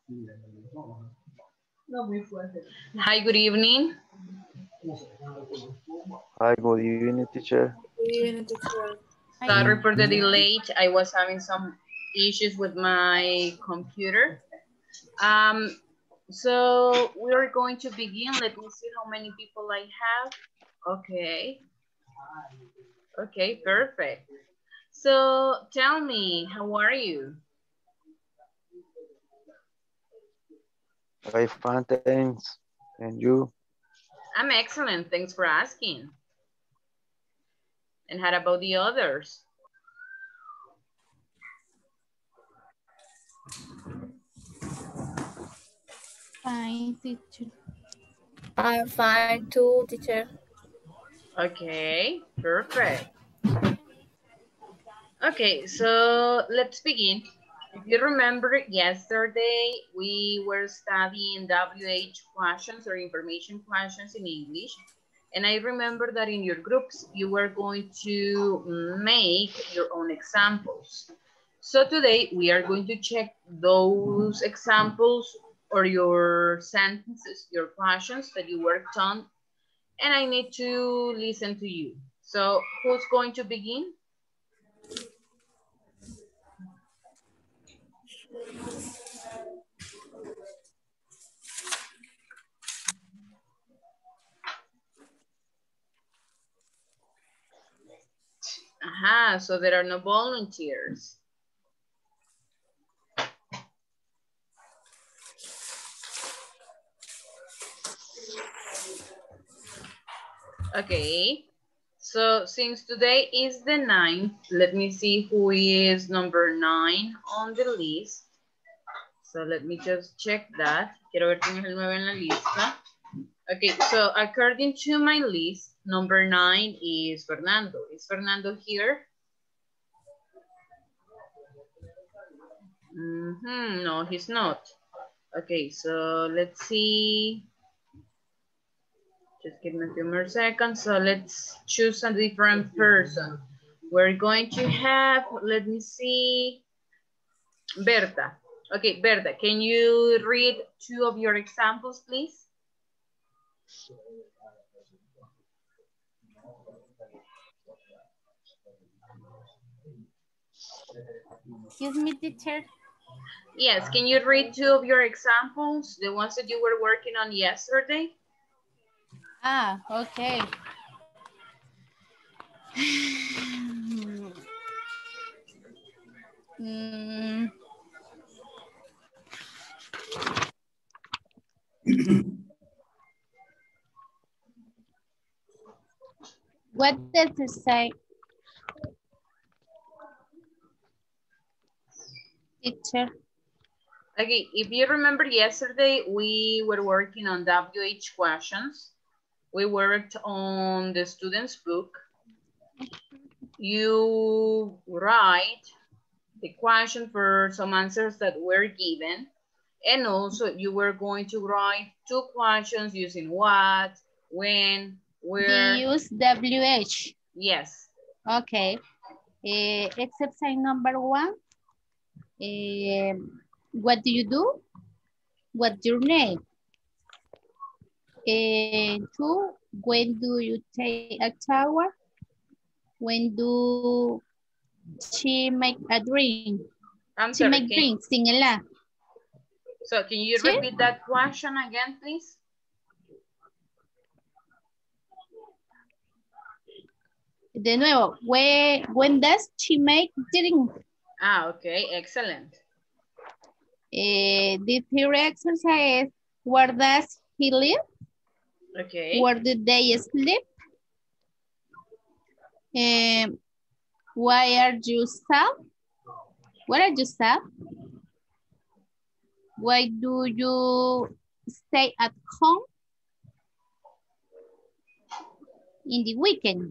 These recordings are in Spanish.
Hi, good evening. Hi, good evening, teacher. Sorry for the delay. I was having some issues with my computer. Um, so we are going to begin. Let me see how many people I have. Okay. Okay, perfect. So tell me, how are you? Hi, fine, thanks. And you? I'm excellent. Thanks for asking. And how about the others? Fine, teacher. I'm fine too, teacher. Okay, perfect. Okay, so let's begin. If you remember yesterday, we were studying WH questions or information questions in English. And I remember that in your groups, you were going to make your own examples. So today we are going to check those examples or your sentences, your questions that you worked on, and I need to listen to you. So who's going to begin? Aha, so there are no volunteers. Okay, so since today is the 9th, let me see who is number 9 on the list. So let me just check that. Quiero ver quién es el 9 en la lista. Okay, so according to my list, number 9 is Fernando. Is Fernando here? No, he's not. Okay, so let's see. Just give me a few more seconds. So let's choose a different person. We're going to have, let me see, Berta. Okay, Berta, can you read 2 of your examples, please? Excuse me, teacher. Yes, can you read 2 of your examples, the ones that you were working on yesterday? Ah, okay. Mm. What does it say? Teacher. Okay, if you remember yesterday, we were working on WH questions. We worked on the student's book. You write the question for some answers that were given. And also you were going to write 2 questions using what, when, where. You use WH. Yes. Okay. Except sign number 1. What do you do? What's your name? 2, when do you take a shower? When do she make a drink? I'm She sorry, make drinks sin el A. So can you ¿Sí? repeat that question again, please? De nuevo, when does she make drink? Ah, okay, excellent. The third exercise, where does he live? Okay. Where do they sleep? Why are you sad? Where are you sad? Why do you stay at home in the weekend?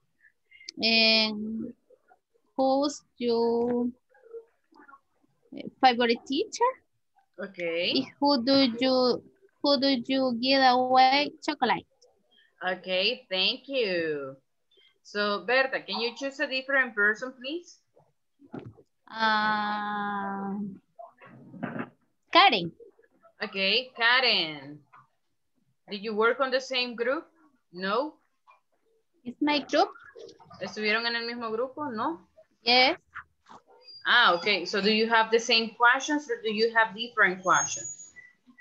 And who's your favorite teacher? Okay. Who do you give away chocolate? Okay, thank you. So Berta, can you choose a different person, please? Karen. Okay, Karen. Did you work on the same group? No. Is my group? ¿Estuvieron en el mismo grupo? No. Yes. Ah, okay. So do you have the same questions or do you have different questions?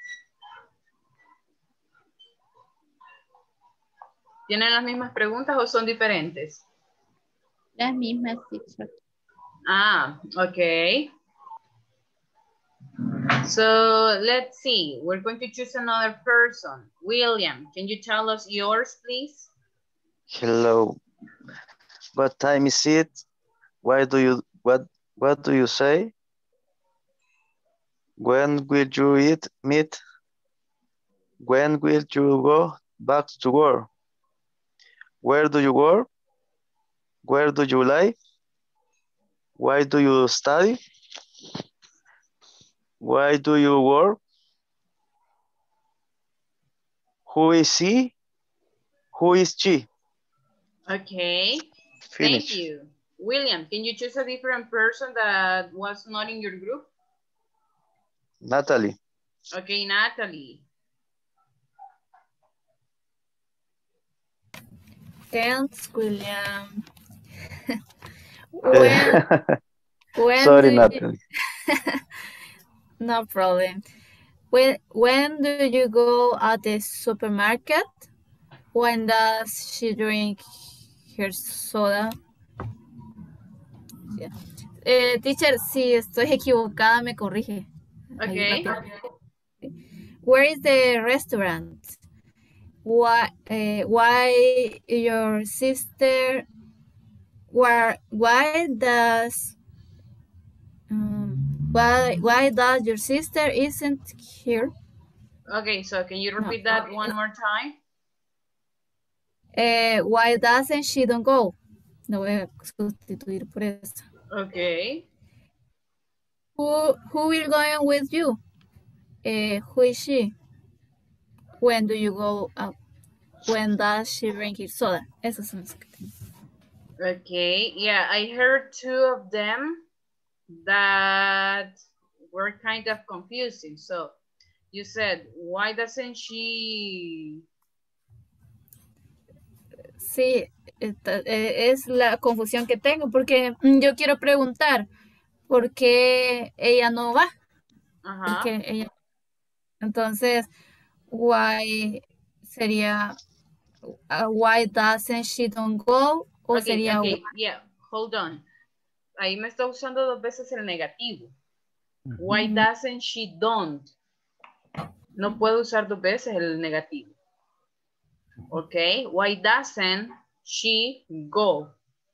¿Tienen las mismas preguntas o son diferentes? Las mismas, teacher. Ah, okay. So let's see. We're going to choose another person. William, can you tell us yours, please? Hello. What time is it? Why do you what do you say? When will you meet? When will you go back to work? Where do you work? Where do you live? Why do you study? Why do you work? Who is he? Who is she? Okay, Finish. thank you. William, can you choose a different person that was not in your group? Natalie. Okay, Natalie. Thanks, William. when Sorry, do Natalie. no problem. When do you go at the supermarket? When does she drink her soda? Yeah. Teacher, si estoy equivocada, me corrige. Okay. Where is the restaurant? Why your sister? Why does your sister isn't here? Okay, so can you repeat that one more time? Why doesn't she don't go? No voy a sustituir por eso. Okay. Who will go with you? Who is she? When do you go out? When does she drink her soda? Esas son las que tengo. Okay, yeah, I heard two of them that were kind of confusing. So you said, why doesn't she? Sí, es la confusión que tengo porque yo quiero preguntar por qué ella no va. Ajá. Porque ella... Entonces, why sería why doesn't she don't go? O Okay, sería okay, yeah, hold on. Ahí me está usando dos veces el negativo. Why doesn't she don't? No puedo usar dos veces el negativo. Okay, why doesn't she go?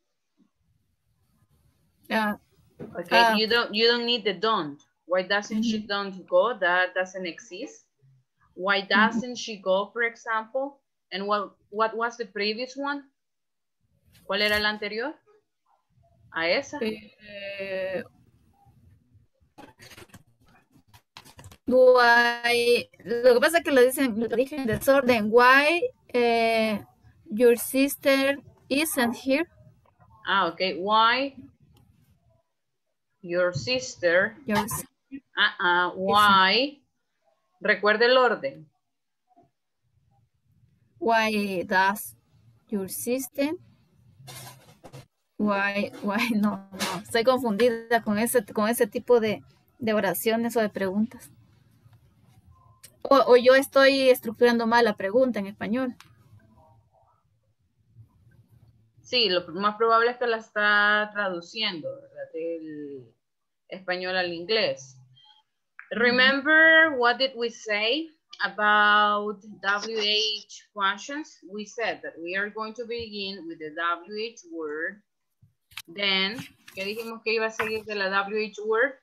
Okay, you don't need the don't. Why doesn't she don't go? That doesn't exist. Why doesn't she go, for example? And what was the previous one? ¿Cuál era la anterior? A esa. Why, lo que pasa es que lo dije en desorden. Why your sister isn't here? Ah, okay. Why your sister? Why? Recuerde el orden. Why does your sister? Why no, estoy confundida con ese tipo de oraciones o de preguntas. O yo estoy estructurando mal la pregunta en español. Sí, lo más probable es que la está traduciendo, ¿verdad? Del español al inglés. Remember what did we say about WH questions? We said that we are going to begin with the WH word. Then, ¿qué dijimos que iba a seguir de la WH word?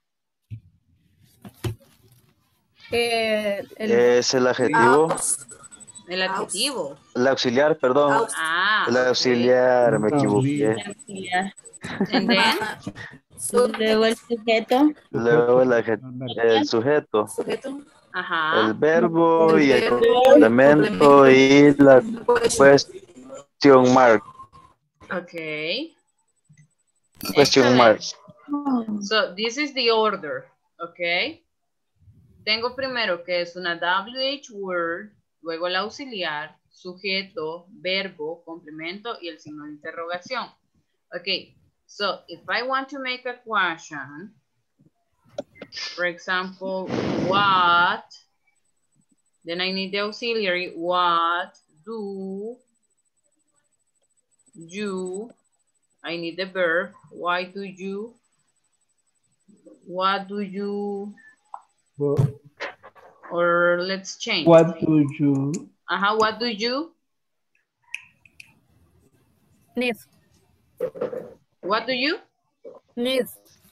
Es el adjetivo. El adjetivo. El auxiliar, perdón. Ah, el auxiliar, me equivoqué. And then? Luego el sujeto. Luego el sujeto. Ajá. El verbo y el complemento y la question mark. Okay. Question mark. So this is the order, okay? tengo primero que es una WH word, luego el auxiliar, sujeto, verbo, complemento y el signo de interrogación. Okay, so if I want to make a question, for example, what, then I need the auxiliary, what do you, I need the verb, why do you, what do you, or let's change. What do you What do you? Need. What do you? Need.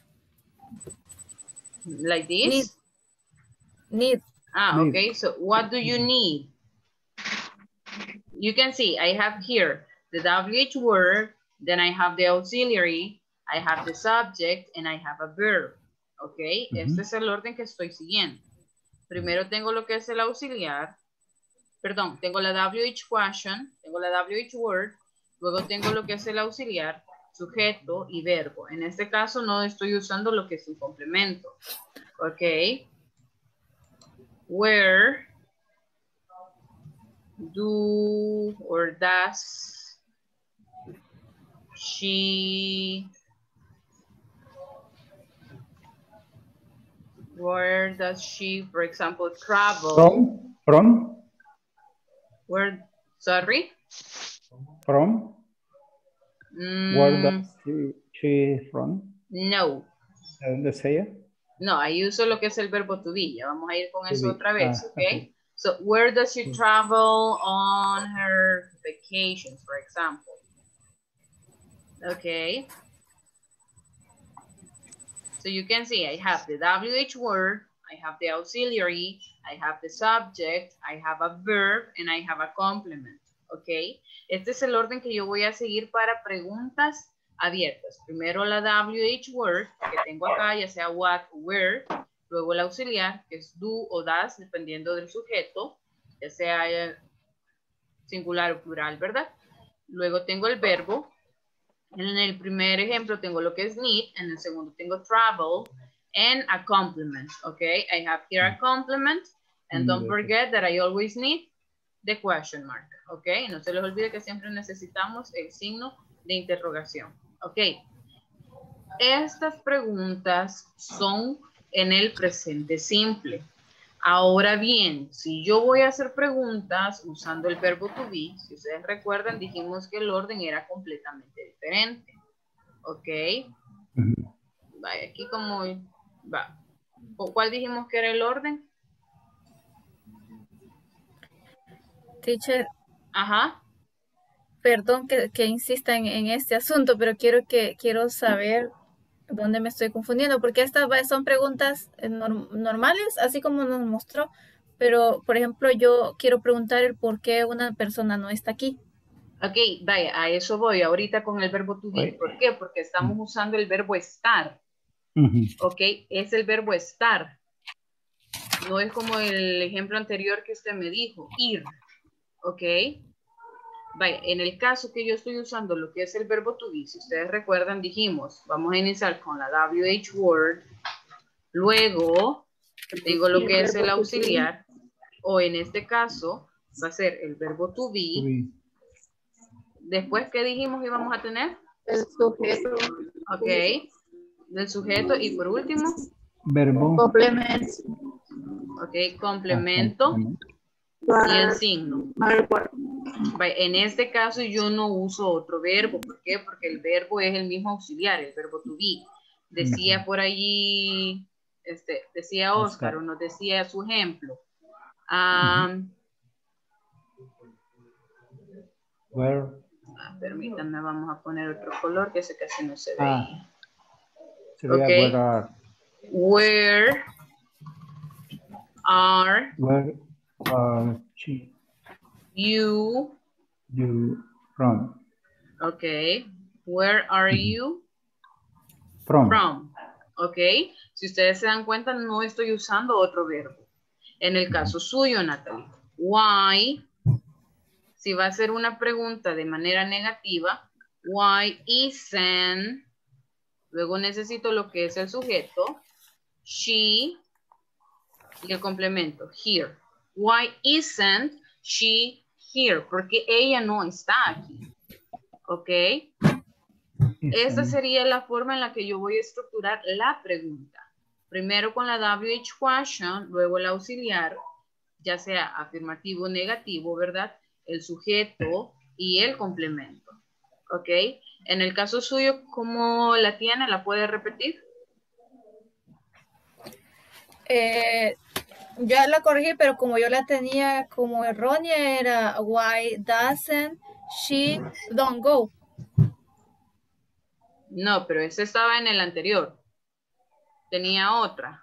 Like this? Need. need? Okay, so what do you need? You can see I have here the WH word, then I have the auxiliary, I have the subject, and I have a verb. Okay, este es el orden que estoy siguiendo. Primero tengo lo que es el auxiliar, perdón, tengo la WH question, tengo la WH word, luego tengo lo que es el auxiliar, sujeto y verbo. En este caso no estoy usando lo que es un complemento. Ok. Where do or does she, where does she, for example, travel? From? Where, sorry? From? Where does she from? No. ¿Dónde es ella? No, ahí uso lo que es el verbo to be. Ya vamos a ir con To eso be. otra vez, Ah, okay? okay. So, where does she travel on her vacations, for example? Okay. So you can see I have the WH word, I have the auxiliary, I have the subject, I have a verb, and I have a complement. Okay. Este es el orden que yo voy a seguir para preguntas abiertas. Primero la WH word que tengo acá, ya sea what, where, luego el auxiliar, que es do o does, dependiendo del sujeto, ya sea singular o plural, ¿verdad? Luego tengo el verbo. En el primer ejemplo tengo lo que es need, en el segundo tengo travel, and a complement, okay? I have here a complement, and don't forget that I always need the question mark, okay? No se les olvide que siempre necesitamos el signo de interrogación, okay? Estas preguntas son en el presente simple. Ahora bien, si yo voy a hacer preguntas usando el verbo to be, si ustedes recuerdan, dijimos que el orden era completamente diferente. ¿Ok? Vaya, aquí como va. ¿Cuál dijimos que era el orden? Teacher, Ajá. perdón que insista en este asunto, pero quiero saber dónde me estoy confundiendo, porque estas son preguntas normales, así como nos mostró, pero, por ejemplo, yo quiero preguntar el por qué una persona no está aquí. Ok, vaya, a eso voy ahorita con el verbo to be. ¿Por qué? Porque estamos usando el verbo estar. Ok, es el verbo estar. No es como el ejemplo anterior que usted me dijo, ir. Ok. Vaya, en el caso que yo estoy usando lo que es el verbo to be, si ustedes recuerdan, dijimos, vamos a iniciar con la WH word, luego tengo lo que es el auxiliar, o en este caso va a ser el verbo to be. Después, ¿qué dijimos que íbamos a tener? El sujeto. Ok, del sujeto, y por último, Verbo. Complemento. ok, complemento. Y el signo. En este caso yo no uso otro verbo. ¿Por qué? Porque el verbo es el mismo auxiliar, el verbo to be. Decía por allí, decía Oscar, o nos decía su ejemplo. Permítanme, vamos a poner otro color que ese casi no se veía. Ok. Where are you from? Okay. Where are you From. Okay. Si ustedes se dan cuenta, no estoy usando otro verbo. En el caso suyo, Natalie. Why, si va a ser una pregunta de manera negativa, why isn't, luego necesito lo que es el sujeto, she Y el complemento, here. Why isn't she here? Porque ella no está aquí. ¿Ok? Esta sería la forma en la que yo voy a estructurar la pregunta. Primero con la WH question, luego el auxiliar, ya sea afirmativo o negativo, ¿verdad? El sujeto y el complemento. ¿Ok? En el caso suyo, ¿cómo la tiene? ¿La puede repetir? Ya la corregí, pero como yo la tenía como errónea, era why doesn't she don't go? No, pero ese estaba en el anterior. Tenía otra.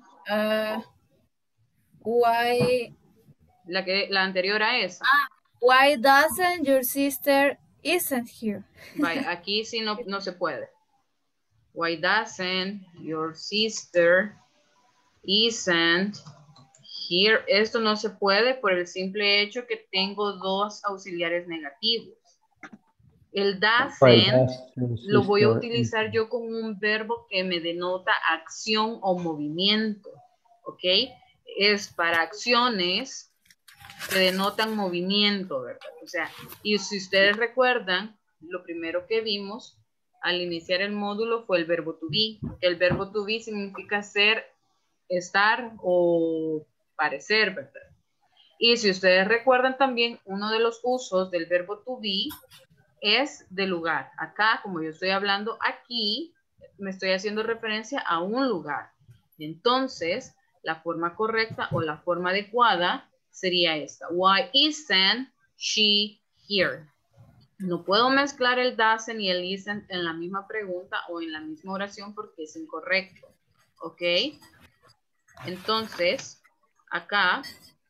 Why La anterior a esa. why doesn't your sister isn't here? Vaya, aquí sí no se puede. Why doesn't your sister isn't here? Esto no se puede por el simple hecho que tengo dos auxiliares negativos. El doesn't lo voy a utilizar yo como un verbo que me denota acción o movimiento. ¿Ok? Es para acciones que denotan movimiento, ¿verdad? O sea, y si ustedes recuerdan, lo primero que vimos al iniciar el módulo fue el verbo to be. El verbo to be significa ser, estar o parecer, ¿verdad? Y si ustedes recuerdan también, uno de los usos del verbo to be es de lugar. Acá, como yo estoy hablando aquí, me estoy haciendo referencia a un lugar. Entonces, la forma correcta o la forma adecuada sería esta. Why isn't she here? No puedo mezclar el doesn't y el isn't en la misma pregunta o en la misma oración porque es incorrecto. ¿Ok? Entonces, acá,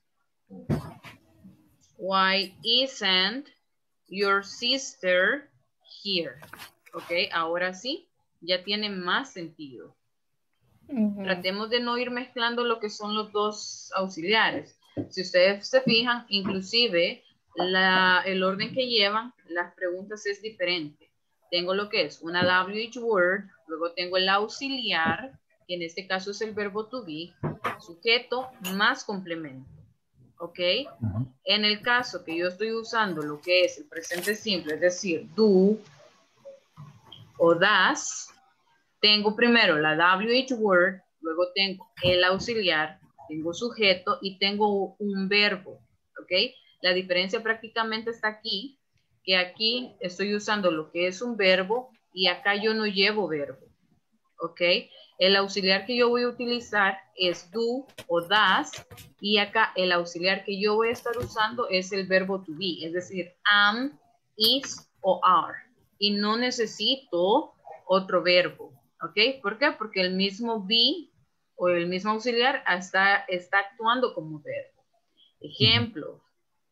why isn't your sister here? ¿Ok? Ahora sí, ya tiene más sentido. Tratemos de no ir mezclando lo que son los dos auxiliares. Si ustedes se fijan, inclusive el orden que llevan las preguntas es diferente. Tengo lo que es una WH word, luego tengo el auxiliar, que en este caso es el verbo to be, sujeto más complemento. ¿Ok? En el caso que yo estoy usando lo que es el presente simple, es decir, do o das, tengo primero la WH word, luego tengo el auxiliar, tengo sujeto y tengo un verbo, ¿ok? La diferencia prácticamente está aquí, que aquí estoy usando lo que es un verbo y acá yo no llevo verbo, ¿ok? El auxiliar que yo voy a utilizar es do o das y acá el auxiliar que yo voy a estar usando es el verbo to be, es decir, am, is o are. Y no necesito otro verbo. ¿Ok? ¿Por qué? Porque el mismo be o el mismo auxiliar está actuando como verbo. Ejemplo.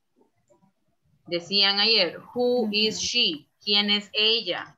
Decían ayer, who is she? ¿Quién es ella?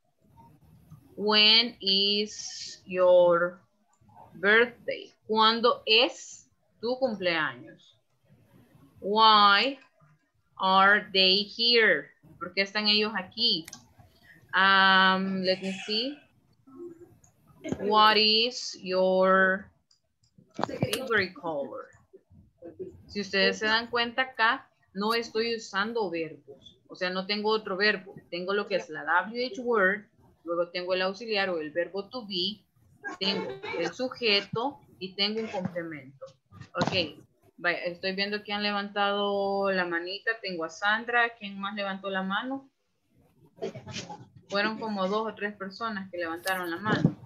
When is your birthday? ¿Cuándo es tu cumpleaños? Why are they here? ¿Por qué están ellos aquí? Let me see. What is your favorite color? Si ustedes se dan cuenta acá, no estoy usando verbos. O sea, no tengo otro verbo. Tengo lo que es la WH word, luego tengo el auxiliar o el verbo to be, tengo el sujeto y tengo un complemento. Ok, vaya, estoy viendo que han levantado la manita. Tengo a Sandra. ¿Quién más levantó la mano? Fueron como 2 o 3 personas que levantaron la mano.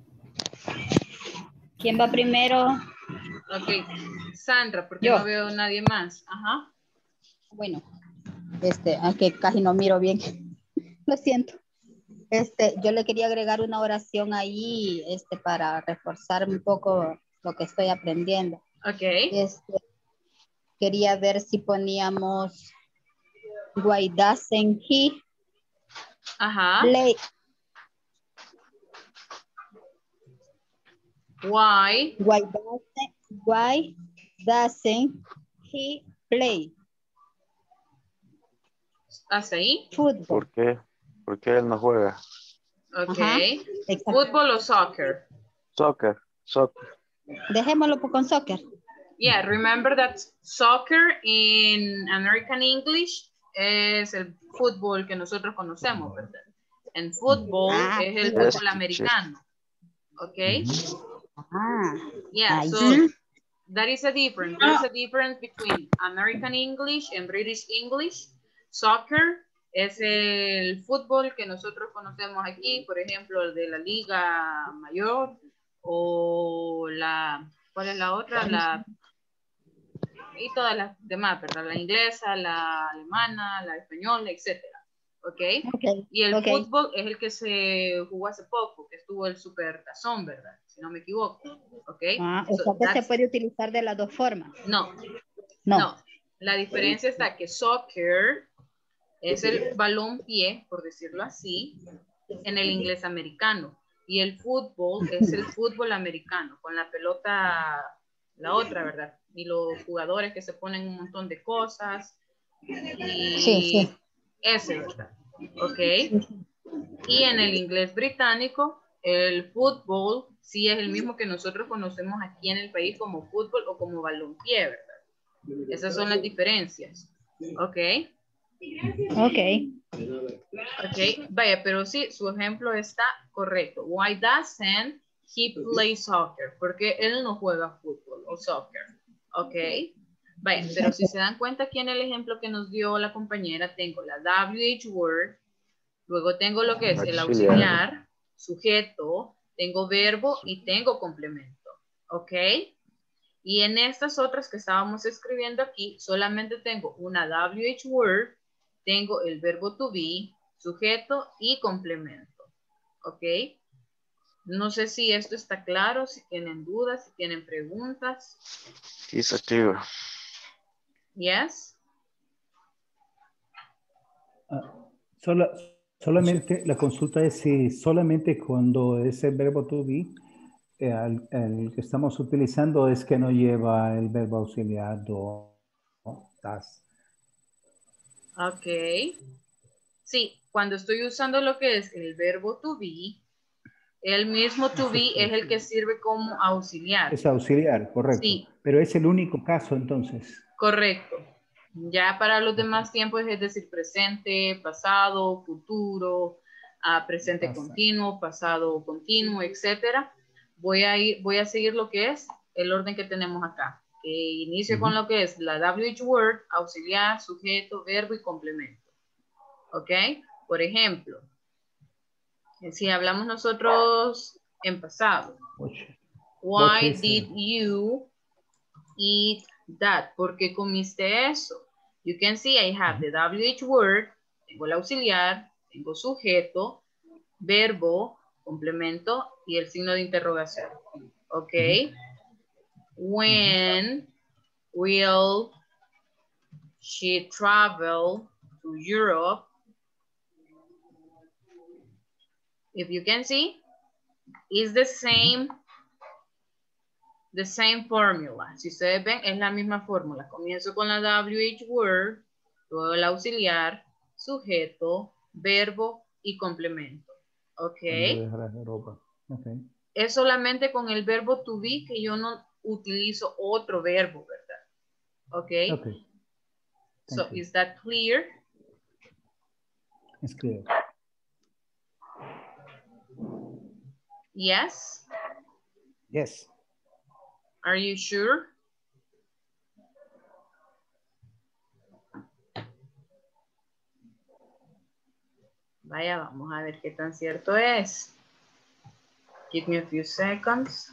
¿Quién va primero? Ok, Sandra, porque Yo. no veo a nadie más. Ajá. Bueno, aunque casi no miro bien. Lo siento. Yo le quería agregar una oración ahí, para reforzar un poco lo que estoy aprendiendo. Ok. Quería ver si poníamos why doesn't he Ajá. play? Why doesn't he play? ¿Hasta ahí? Fútbol. ¿Por qué? ¿Por qué él no juega? Ok. Ajá, ¿Fútbol o soccer? Soccer. Dejémoslo con soccer. Yeah, remember that soccer in American English es el fútbol que nosotros conocemos, ¿verdad? En fútbol es el Yes, fútbol teacher. americano. Okay? Yeah, I so see. that is a difference. There's a difference between American English and British English. Soccer es el fútbol que nosotros conocemos aquí, por ejemplo, el de la Liga Mayor o la, ¿cuál es la otra? Y todas las demás, ¿verdad? La inglesa, la alemana, la española, etcétera. ¿Ok? Okay. Y el Okay. fútbol es el que se jugó hace poco, que estuvo el Super Tazón, ¿verdad? Si no me equivoco. ¿Ok? O So sea que se puede utilizar de las dos formas. no, No. no. La diferencia está que soccer es el balón pie, por decirlo así, en el inglés americano. Y el fútbol es el fútbol americano, con la pelota, la otra, ¿verdad? Y los jugadores que se ponen un montón de cosas. Y Sí, sí. ese, ¿verdad? ¿Ok? Y en el inglés británico, el fútbol sí es el mismo que nosotros conocemos aquí en el país como fútbol o como balompié, ¿verdad? Esas son las diferencias. ¿Ok? Okay. Ok, vaya, pero sí, su ejemplo está correcto. Why doesn't he play soccer? Porque él no juega fútbol o soccer. Ok, vaya, pero si se dan cuenta aquí en el ejemplo que nos dio la compañera, tengo la WH word, luego tengo lo que es el auxiliar, sujeto, tengo verbo y tengo complemento. Ok, y en estas otras que estábamos escribiendo aquí, solamente tengo una WH word, tengo el verbo to be, sujeto y complemento. ¿Ok? No sé si esto está claro, si tienen dudas, si tienen preguntas. It's clear. Yes. Solamente la consulta es si solamente cuando ese verbo to be, el que estamos utilizando es que no lleva el verbo auxiliar do, das. Ok. Sí, cuando estoy usando lo que es el verbo to be, el mismo to be es el que sirve como auxiliar. Es auxiliar, correcto. Sí. Pero es el único caso entonces. Correcto. Ya para los demás tiempos, es decir, presente, pasado, futuro, presente continuo, pasado continuo, etcétera. Voy a seguir lo que es el orden que tenemos acá. Que inicio con lo que es la WH word, auxiliar, sujeto, verbo y complemento. ¿Ok? Por ejemplo, si hablamos nosotros en pasado. Why did you eat that? ¿Por qué comiste eso? You can see I have the WH word, tengo el auxiliar, tengo sujeto, verbo, complemento y el signo de interrogación. ¿Ok? When will she travel to Europe? If you can see, it's the same formula. Si ustedes ven, es la misma fórmula. Comienzo con la WH word, luego el auxiliar, sujeto, verbo y complemento. ¿Ok? Okay. Es solamente con el verbo to be que yo no utilizo otro verbo, ¿verdad? ¿Ok? Okay. So, is that clear? It's clear. Yes? Yes. Are you sure? Vaya, vamos a ver qué tan cierto es. Give me a few seconds.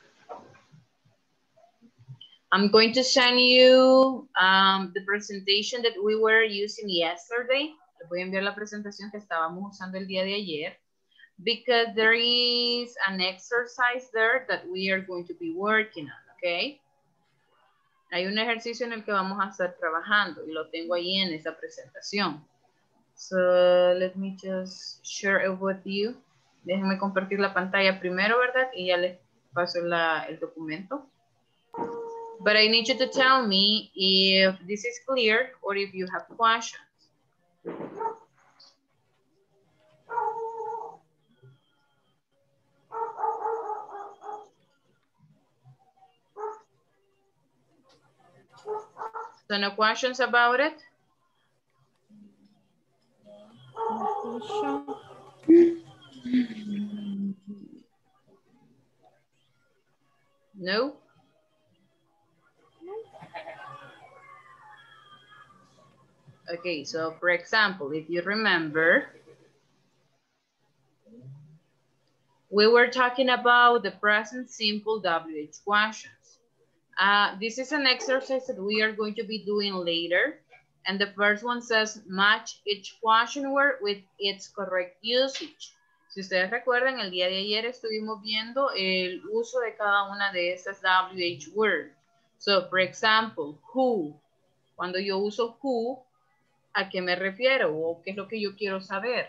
I'm going to send you the presentation that we were using yesterday. Les voy a enviar la presentación que estábamos usando el día de ayer. Because there is an exercise there that we are going to be working on, okay? Hay un ejercicio en el que vamos a estar trabajando y lo tengo ahí en esa presentación. So, let me just share it with you. Déjenme compartir la pantalla primero, ¿verdad? Y ya les paso el documento. But I need you to tell me if this is clear or if you have questions. So no questions about it? No? Okay, so for example, if you remember, we were talking about the present simple WH questions. This is an exercise that we are going to be doing later. And the first one says, match each question word with its correct usage. Si ustedes recuerdan, el día de ayer estuvimos viendo el uso de cada una de estas WH words. So, for example, who. Cuando yo uso who, ¿a qué me refiero? ¿O qué es lo que yo quiero saber?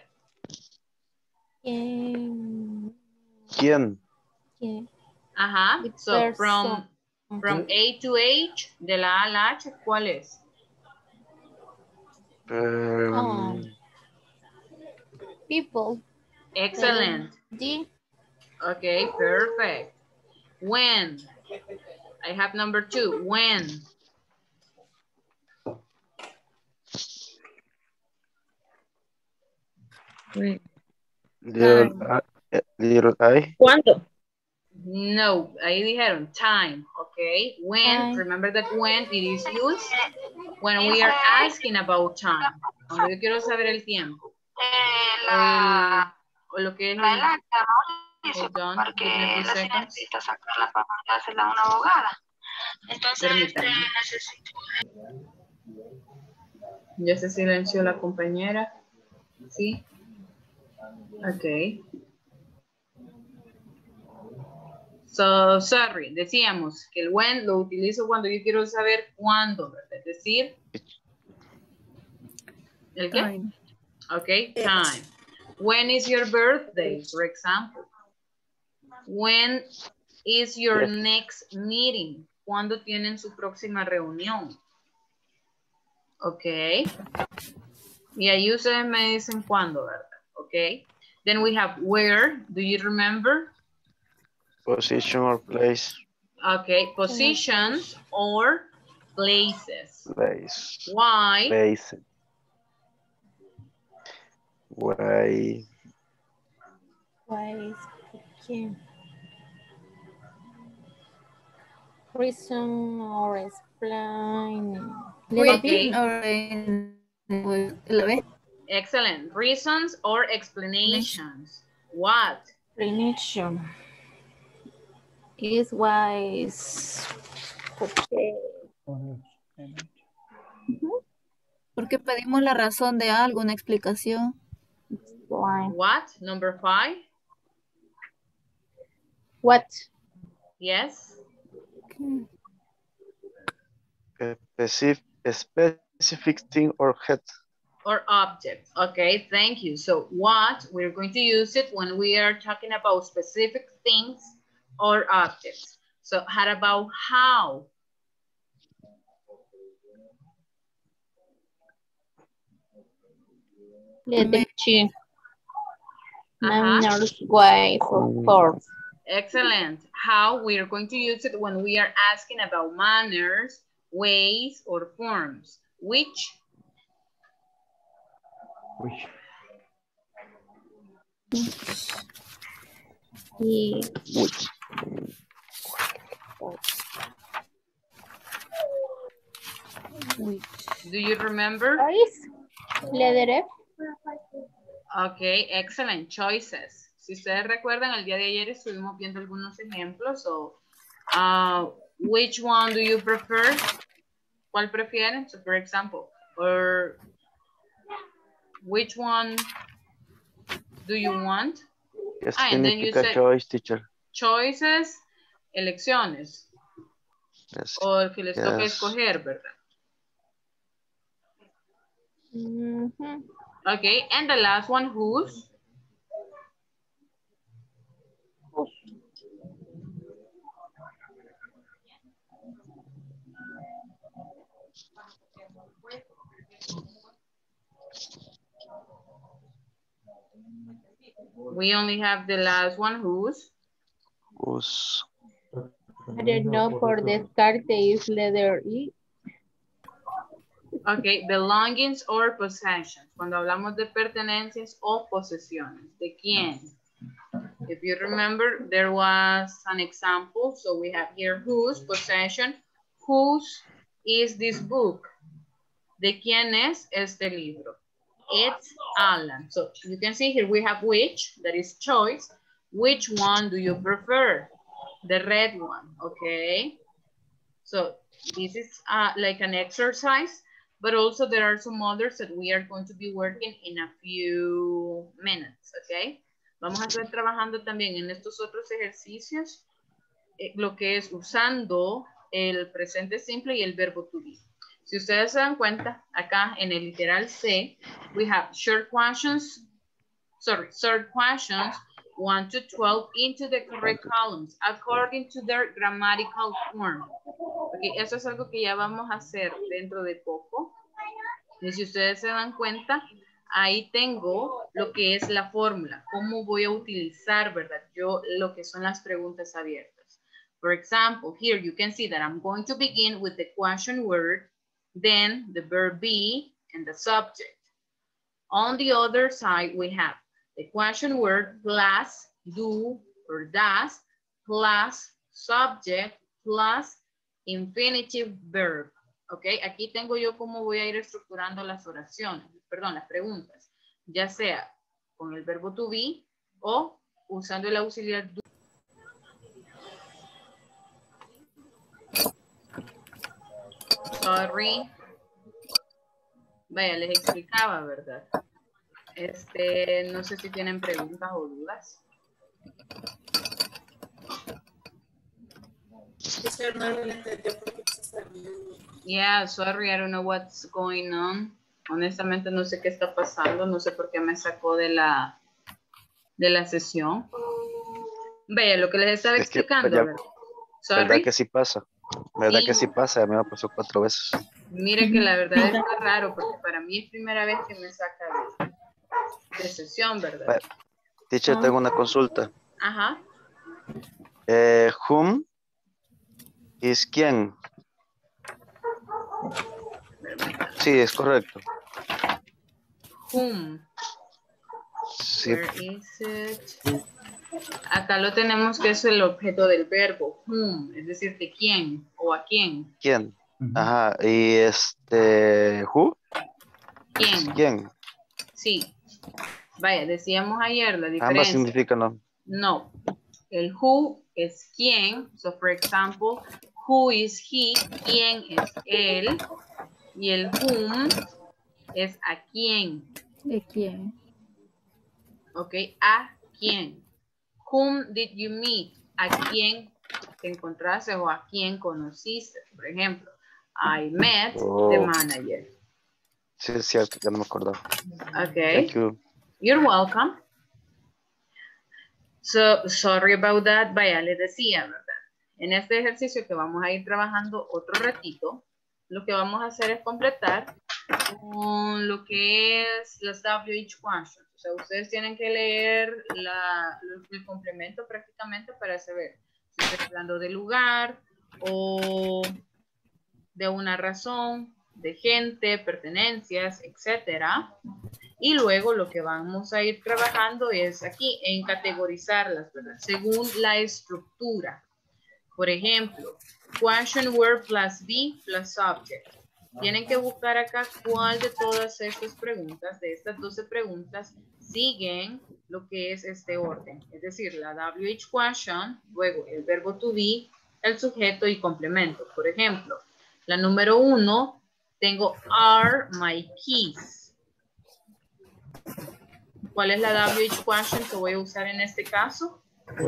¿Quién? Ajá. So, from A to H, de la A a la H, ¿cuál es? People. Excellent. D. Okay, perfect. When? I have number 2. When? Little I. ¿Cuándo? No, ahí dijeron time, okay. When, Time. remember that when it is used when we are asking about time. Cuando yo quiero saber el tiempo. O lo que es la acta, Mauricio, hold on, porque give me a few la señora seconds. necesita sacarla para mandársela a una abogada. Entonces, Permítame. necesito. Ya se silenció la compañera. ¿Sí? Ok. So, sorry, decíamos que el when lo utilizo cuando yo quiero saber cuándo, ¿verdad? Es decir, ¿el qué? Time. Ok, time. When is your birthday, for example? When is your Yes. next meeting? ¿Cuándo tienen su próxima reunión? Ok. Y ahí ustedes me dicen cuándo, ¿verdad? Ok. Then we have where. Do you remember? Position or place. Okay, positions or places. Place. Why? Place. Why? Why is okay. Reason or explain. Okay. Or la B. Excellent. Reasons or explanations. What? Explanation is wise. Okay. Porque pedimos la razón de algo, una explicación. Why? What? Number 5? What? Yes. Specific thing or head. Or object. Okay, thank you. So what, we're going to use it when we are talking about specific things or objects. So how about how? Letter G. Uh-huh. Manners, way for form. Excellent. How, we are going to use it when we are asking about manners, ways, or forms. Which? Which? Do you remember? Letter F. Okay, excellent. Choices. Si ustedes recuerdan, el día de ayer estuvimos viendo algunos ejemplos. So, which one do you prefer? ¿Cuál prefieren? So, for example, or which one do you want? ¿Qué And then you significa said choice, teacher? choices, elecciones. Yes. O el que les toca Yes. escoger, ¿verdad? Mm-hmm. Okay, and the last one, whose? We only have the last one, whose? Whose? I don't know, por descarte is letter E. Ok, belongings or possessions. Cuando hablamos de pertenencias o posesiones. ¿De quién? If you remember, there was an example. So we have here whose possession. Whose is this book? ¿De quién es este libro? It's Alan. So you can see here we have which, that is choice. Which one do you prefer? The red one, okay? So this is like an exercise, but also there are some others that we are going to be working in a few minutes, okay? Vamos a estar trabajando también en estos otros ejercicios, lo que es usando el presente simple y el verbo to be. Si ustedes se dan cuenta, acá en el literal C, we have short questions 1 to 12 into the correct columns according to their grammatical form. Okay, eso es algo que ya vamos a hacer dentro de poco. Y si ustedes se dan cuenta, ahí tengo lo que es la fórmula, cómo voy a utilizar, ¿verdad? Yo lo que son las preguntas abiertas. For example, here you can see that I'm going to begin with the question word, then the verb be, and the subject. On the other side, we have the question word plus do or does plus subject plus infinitive verb. Ok, aquí tengo yo cómo voy a ir estructurando las oraciones, perdón, las preguntas, ya sea con el verbo to be o usando el auxiliar do. Sorry. Vaya, les explicaba, ¿verdad? No sé si tienen preguntas o dudas. Yeah, sorry, I don't know what's going on. Honestamente no sé qué está pasando, no sé por qué me sacó de la sesión. Vaya, lo que les estaba explicando. ¿Verdad que sí pasa? ¿Verdad que sí pasa? A mí me pasó 4 veces. Mire que la verdad está raro, porque para mí es primera vez que me saca de sesión, ¿verdad? Teacher, tengo una consulta. Ajá. Whom is quién? Sí, es correcto. Whom. Sí. Where is it? Acá lo tenemos que es el objeto del verbo. Whom, es decir, de quién o a quién. ¿Quién? Ajá, y who? ¿Quién? ¿Quién? Sí. Vaya, decíamos ayer la diferencia. Ambas significan no. No. El who es quién. So, for example, who is he? ¿Quién es él? Y el whom es a quién. ¿De quién? Ok, a quién. Whom did you meet? ¿A quién te encontraste o a quién conociste? Por ejemplo, I met the manager. Sí, es cierto, ya no me acordaba. Okay. Thank you. You're welcome. So, sorry about that. Vaya, les decía, ¿verdad? En este ejercicio que vamos a ir trabajando otro ratito, lo que vamos a hacer es completar con lo que es las WH questions. O sea, ustedes tienen que leer el complemento prácticamente para saber si estoy hablando de lugar o de una razón, de gente, pertenencias, etcétera. Y luego lo que vamos a ir trabajando es aquí en categorizarlas, ¿verdad? Según la estructura. Por ejemplo, question word plus be plus subject. Tienen que buscar acá cuál de todas estas preguntas, de estas 12 preguntas, siguen lo que es este orden. Es decir, la WH question, luego el verbo to be, el sujeto y complemento. Por ejemplo, la número 1, tengo are my keys. ¿Cuál es la WH question que voy a usar en este caso?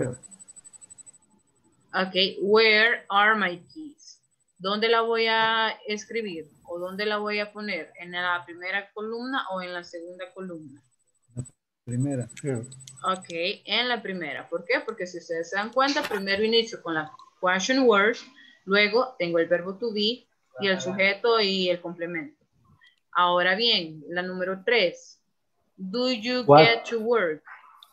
Ok, where are my keys? ¿Dónde la voy a escribir? ¿O dónde la voy a poner? ¿En la primera columna o en la segunda columna? Primera. Ok, en la primera. ¿Por qué? Porque si ustedes se dan cuenta, primero inicio con la question word, luego tengo el verbo to be y el sujeto y el complemento. Ahora bien, la número 3. Do you get to work?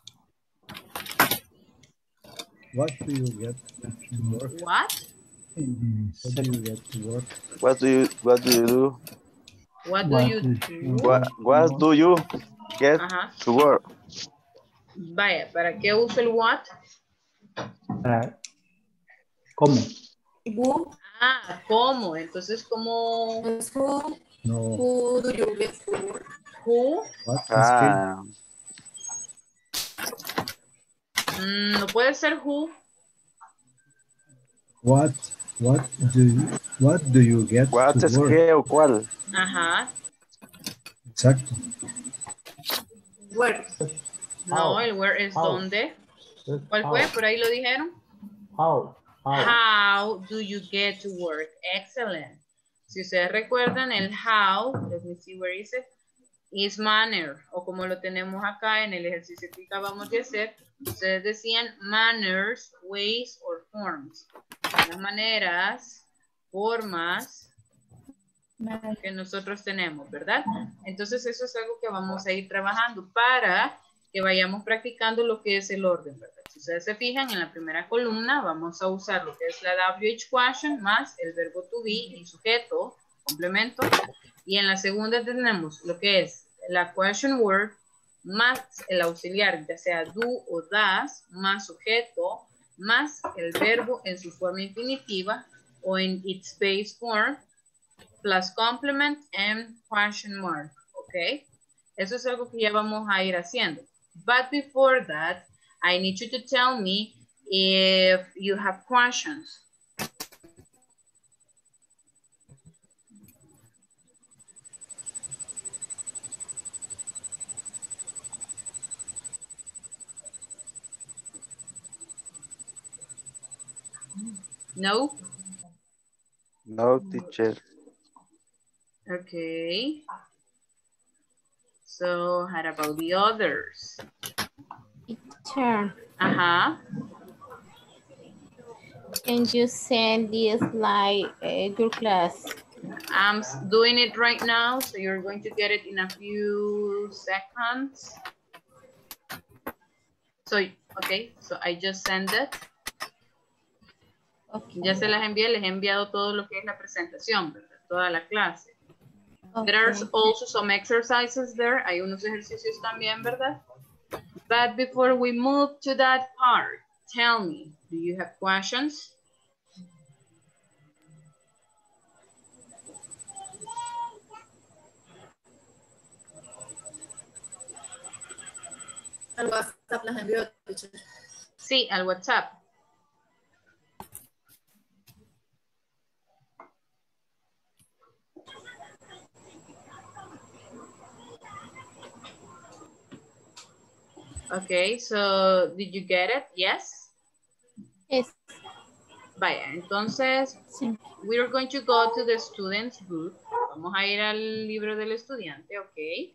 What do you get to work? What? What do you get to work? What do you do? What do you do? What do you get Ajá. to work? Vaya, ¿para qué uso el what? ¿Cómo? Ah, ¿cómo? Entonces, ¿cómo? No. Who do you get to work? Who? What is que? Ah, No puede ser who. What do you get what to es work? qué o cuál? Ajá. Exacto. Where? No, el where es dónde. ¿Cuál fue? Por ahí lo dijeron. How do you get to work? Excellent. Si ustedes recuerdan, el how, let me see where is it, is manner, o como lo tenemos acá en el ejercicio que acabamos de hacer, ustedes decían manners, ways, or forms. Las maneras, formas que nosotros tenemos, ¿verdad? Entonces eso es algo que vamos a ir trabajando para que vayamos practicando lo que es el orden, ¿verdad? Si ustedes se fijan, en la primera columna vamos a usar lo que es la WH question más el verbo to be, el sujeto, complemento. Y en la segunda tenemos lo que es la question word más el auxiliar, ya sea do o das, más sujeto, más el verbo en su forma infinitiva o en its base form, plus complement and question mark, ¿ok? Eso es algo que ya vamos a ir haciendo. But before that, I need you to tell me if you have questions. No? No, teacher. Okay. So, how about the others? Teacher, Uh-huh. can you send this slide your class? I'm doing it right now, so you're going to get it in a few seconds. So, okay, so I just sent it. Okay. Ya se las envié, les he enviado todo lo que es la presentación, ¿verdad? Toda la clase. There's also some exercises there. Hay unos ejercicios también, ¿verdad? But before we move to that part, tell me, do you have questions? Al WhatsApp las envió, teacher. Sí, al WhatsApp. Okay, so did you get it? Yes? Yes. Vaya, entonces, Sí. we're going to go to the student's book. Vamos a ir al libro del estudiante, ok.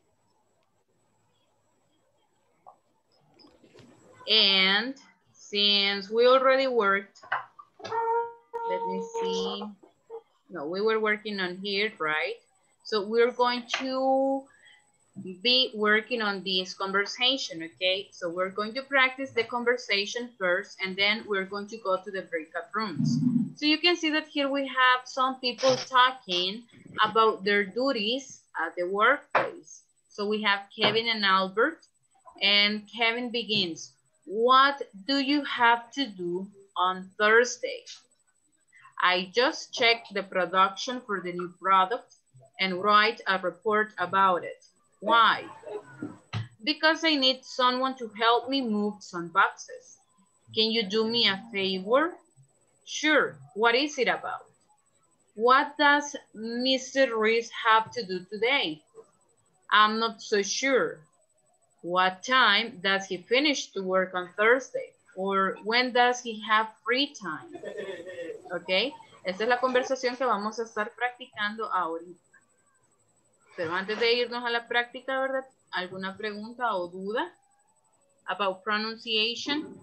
And since we already worked, let me see. No, we were working on here, right? So we're going to be working on this conversation, okay? So we're going to practice the conversation first, and then we're going to go to the breakout rooms. So you can see that here we have some people talking about their duties at the workplace. So we have Kevin and Albert, and Kevin begins. What do you have to do on Thursday? I just checked the production for the new product and write a report about it. Why? Because I need someone to help me move some boxes. Can you do me a favor? Sure. What is it about? What does Mr. Reese have to do today? I'm not so sure. What time does he finish to work on Thursday? Or when does he have free time? Ok, esta es la conversación que vamos a estar practicando ahorita. Pero antes de irnos a la práctica, ¿verdad? ¿Alguna pregunta o duda about pronunciation?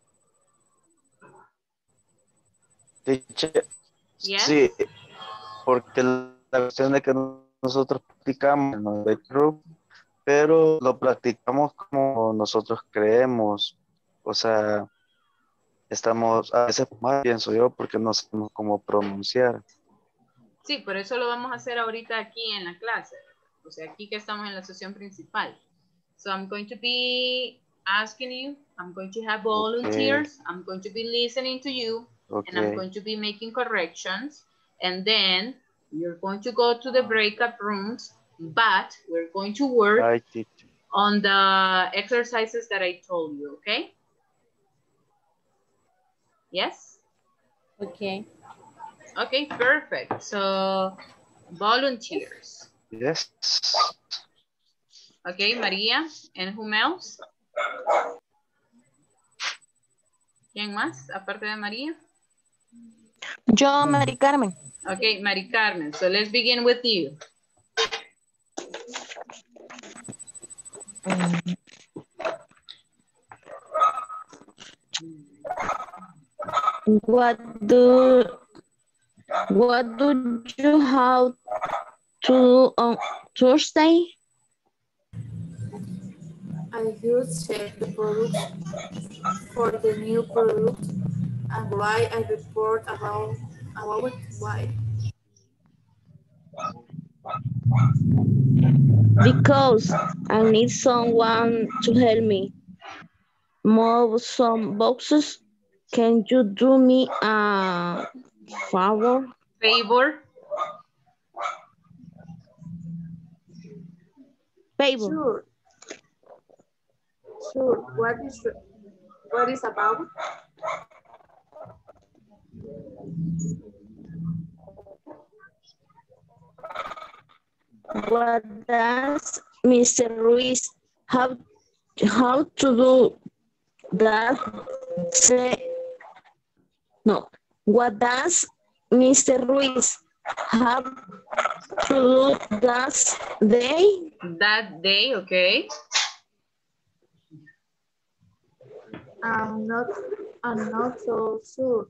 Teacher, Yes. sí, porque la cuestión de que nosotros practicamos en el group, pero lo practicamos como nosotros creemos. O sea, estamos, a veces más pienso yo, porque no sabemos cómo pronunciar. Sí, por eso lo vamos a hacer ahorita aquí en la clase. O sea, aquí que estamos en la sesión principal. So I'm going to be asking you, I'm going to have volunteers, I'm going to be listening to you, and I'm going to be making corrections. And then you're going to go to the breakout rooms, but we're going to work on the exercises that I told you, okay? Yes? Okay. Okay, perfect. So, volunteers. Yes. Okay, María, and whom else? ¿Quién más, aparte de María? Yo, Mari Carmen. Okay, Mari Carmen. So, let's begin with you. What do you have to do on Thursday? I just check the products for the new product and write a report about why. Because I need someone to help me move some boxes. Can you do me a favor? Favor. Sure. Sure. What is about? What does Mr. Ruiz have to do that? What does Mr. Ruiz have to do that day? That day, okay. I'm not so sure.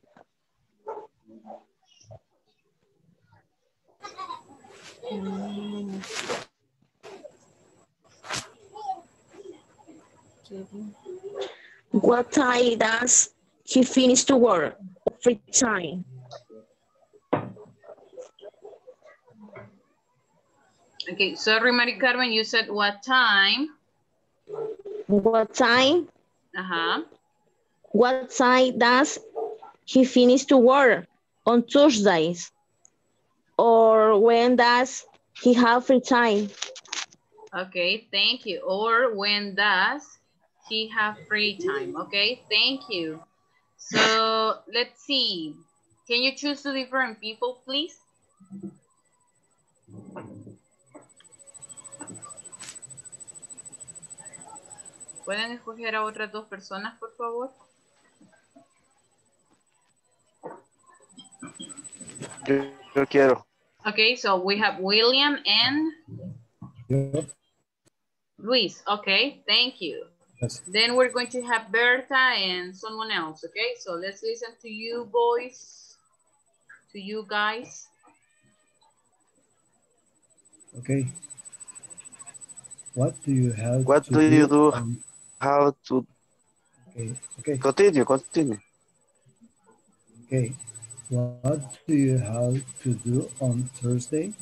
What time does he finish to work? Free time. Okay, sorry, Mari Carmen, you said what time? What time? Uh-huh. What time does he finish to work? On Tuesdays? Or when does he have free time? Okay, thank you. Or when does he have free time? Okay, thank you. So let's see. Can you choose two different people, please? ¿Pueden escoger a otras dos personas, por favor? Yo quiero. Okay, so we have William and Yo. Luis. Okay, thank you. Yes. Then we're going to have Berta and someone else. Okay, so let's listen to you boys, to you guys. Okay. What do you have What to do you do? on... How to... Okay. Continue. Okay. What do you have to do on Thursday?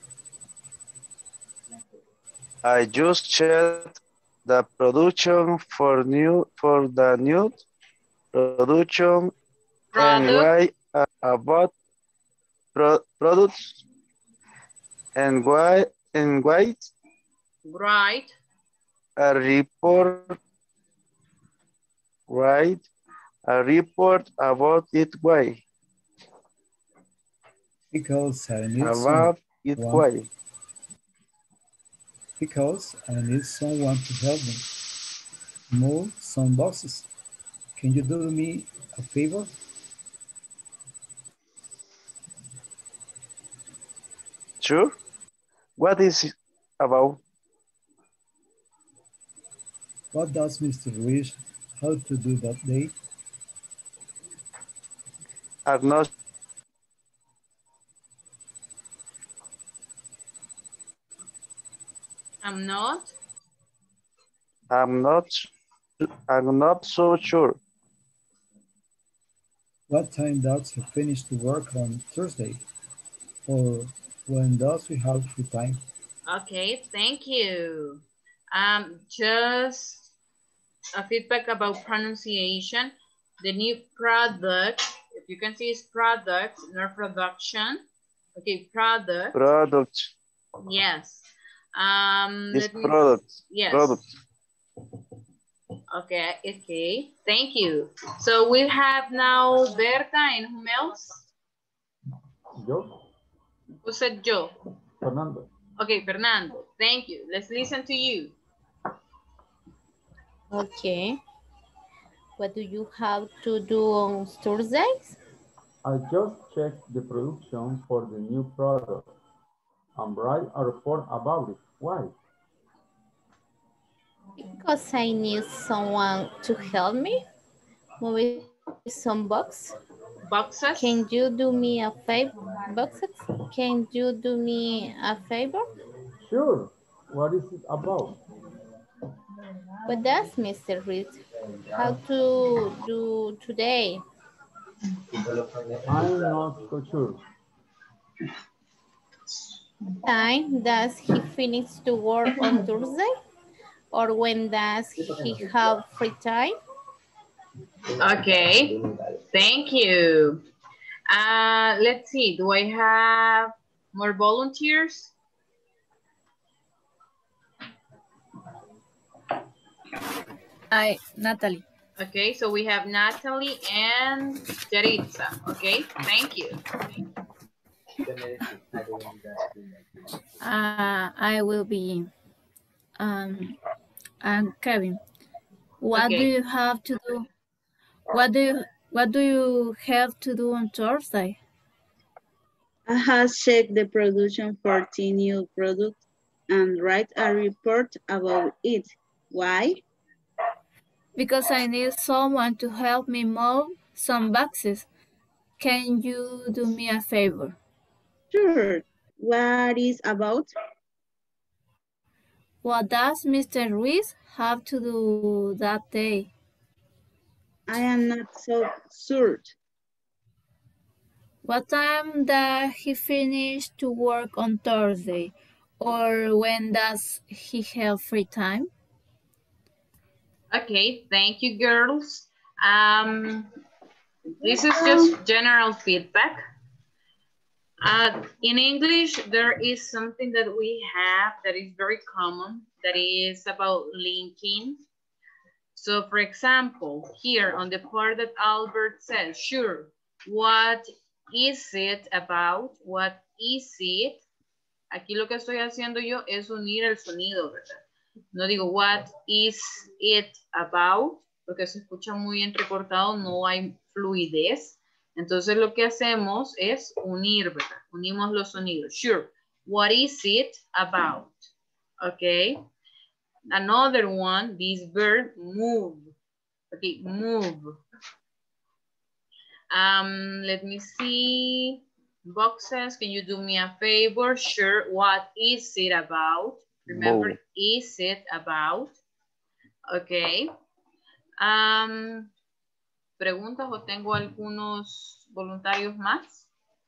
I just checked the production for the new production and write about products and write a report about it. Why? Because I need About it. Why? Because I need someone to help me move some boxes. Can you do me a favor? Sure. What is it about? What does Mr. Ruiz have to do that day? I'm not so sure. What time does he finish to work on Thursday? or when does he have free time? Okay, thank you. Just a feedback about pronunciation. The new product, if you can see, is product, not production. Okay, product. Product. Yes. It's product. Yes. Product. Okay, okay. Thank you. So we have now Berta and whom else? Yo. Who said yo? Fernando. Okay, Fernando. Thank you. Let's listen to you. Okay. What do you have to do on Thursdays? I just checked the production for the new product and write a report about it. Why? Because I need someone to help me move some boxes. Boxes? Can you do me a favor? Boxes? Can you do me a favor? Sure. What is it about? But that's Mr. Reed. How to do today? I'm not so sure. Time does he finish to work on Thursday? Or when does he have free time? Okay, thank you. Let's see, do I have more volunteers? Natalie. Okay, so we have Natalie and Yaritza. Okay, thank you. I will be Kevin. What do you have to do? What do you have to do on Thursday? I have checked the production for the new product and write a report about it. Why? Because I need someone to help me move some boxes. Can you do me a favor? Sure. What is about? What does Mr. Ruiz have to do that day? I am not so sure. What time does he finish to work on Thursday? Or when does he have free time? Okay, thank you, girls. This is just general feedback. In English, there is something that we have that is very common, that is about linking. So for example, here on the part that Albert says, sure, what is it about? What is it? Aquí lo que estoy haciendo yo es unir el sonido, ¿verdad? No digo what is it about, porque se escucha muy entrecortado, no hay fluidez. Entonces lo que hacemos es unir, ¿verdad? Unimos los sonidos. Sure. What is it about? Okay. Another one, this verb move. Okay, move. Let me see. Boxes, can you do me a favor? Sure. What is it about? Remember, move. Is it about? Okay. ¿Preguntas o tengo algunos voluntarios más?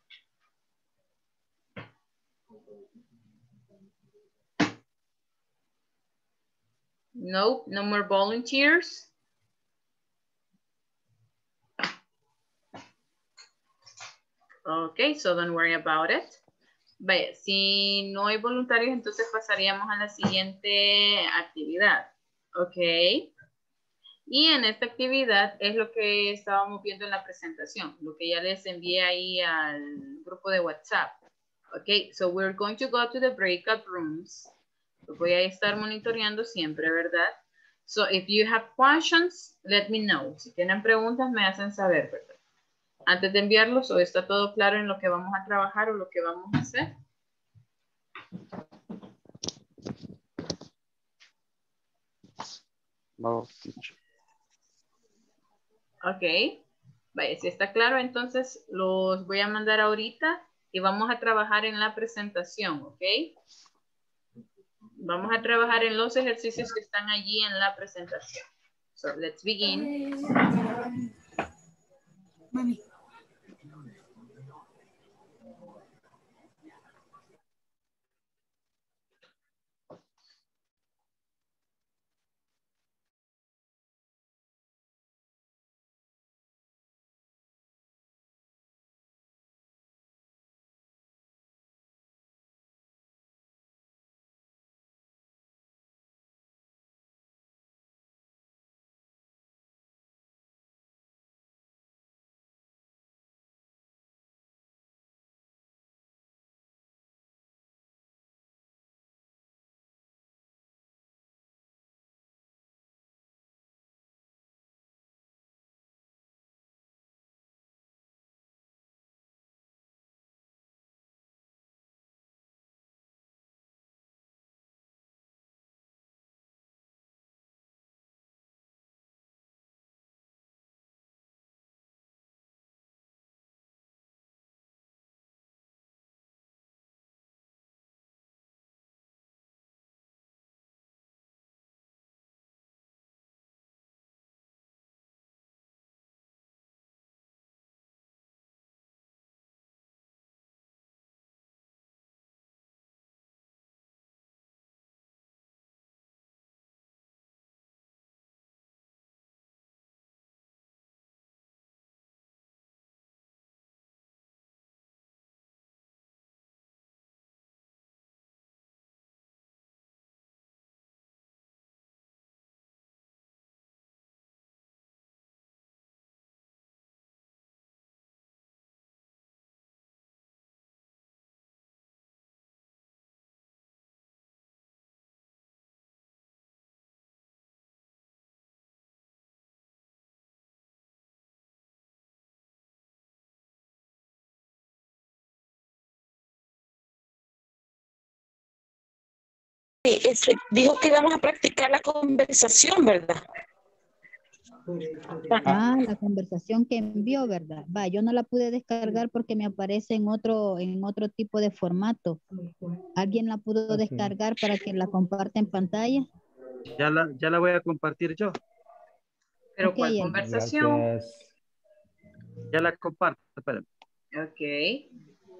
No, no more volunteers. Okay, so don't worry about it. Vaya, si no hay voluntarios, entonces pasaríamos a la siguiente actividad. Ok. Y en esta actividad es lo que estábamos viendo en la presentación, lo que ya les envié ahí al grupo de WhatsApp. Ok, so we're going to go to the breakout rooms. Lo voy a estar monitoreando siempre, ¿verdad? So if you have questions, let me know. Si tienen preguntas, me hacen saber, ¿verdad? Antes de enviarlos, ¿o está todo claro en lo que vamos a trabajar o lo que vamos a hacer? No, teacher. Ok. Vaya, si está claro, entonces los voy a mandar ahorita y vamos a trabajar en la presentación, ¿ok? Vamos a trabajar en los ejercicios que están allí en la presentación. So, let's begin. Mami. Dijo que íbamos a practicar la conversación, ¿verdad? Ah, la conversación que envió, ¿verdad? Va, yo no la pude descargar porque me aparece en otro tipo de formato. ¿Alguien la pudo descargar para que la comparta en pantalla? Ya la voy a compartir yo. ¿Pero Ok, cuál Elvis. conversación? Gracias. Ya la comparto, espérame. Okay.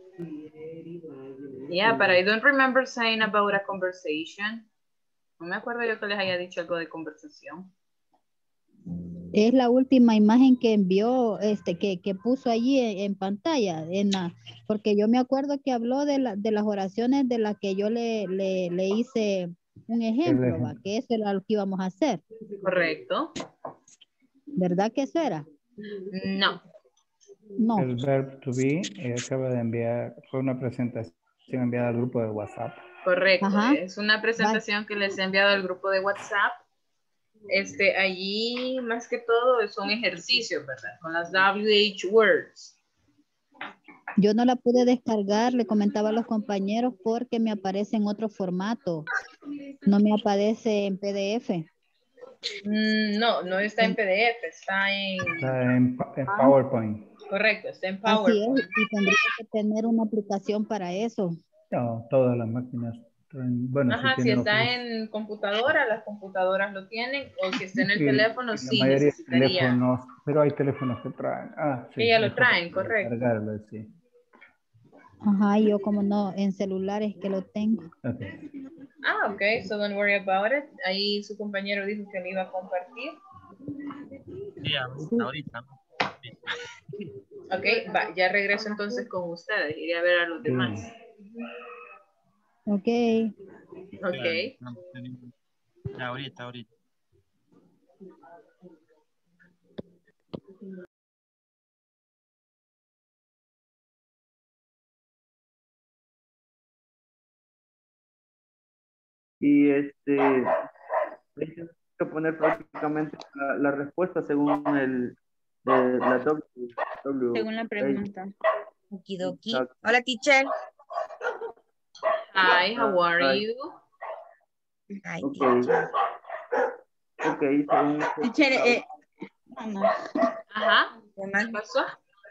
Yeah, but I don't remember saying about a conversation. No me acuerdo yo que les haya dicho algo de conversación. Es la última imagen que envió, que puso allí en pantalla, porque yo me acuerdo que habló de las oraciones de las que yo le hice un ejemplo, ¿va? Que eso era lo que íbamos a hacer. Correcto. ¿Verdad que eso era? No. No. El verb to be acaba de enviar, fue una presentación enviada al grupo de WhatsApp. Correcto. Ajá. Es una presentación que les he enviado al grupo de WhatsApp. Allí más que todo son ejercicios, ¿verdad? Con las WH words. Yo no la pude descargar, le comentaba a los compañeros, porque me aparece en otro formato. No me aparece en PDF. No está en PDF, está en PowerPoint. Correcto, está en Así PowerPoint. es, y tendría que tener una aplicación para eso. No, todas las máquinas. Bueno, Ajá, si tienen está Office. en computadora, las computadoras lo tienen, o si está en el Y teléfono, la sí mayoría de necesitaría. teléfonos, pero hay teléfonos que traen. Sí, Que ya lo eso traen, para correcto. cargarlo, sí. Ajá, yo como no, en celulares que lo tengo. Okay. Ok, so don't worry about it. Ahí su compañero dijo que le iba a compartir. Sí, ahorita. Ok, va, ya regreso entonces con ustedes. Iré a ver a los demás. Ok. Ok. Ya, ahorita. Y hay que poner prácticamente la respuesta según la W. Según la pregunta. Okidoki. Hola, teacher. Hi, how are Hi. you? Hi, Okay. teacher. Okay, según Teacher, Ajá. ¿Qué pasó?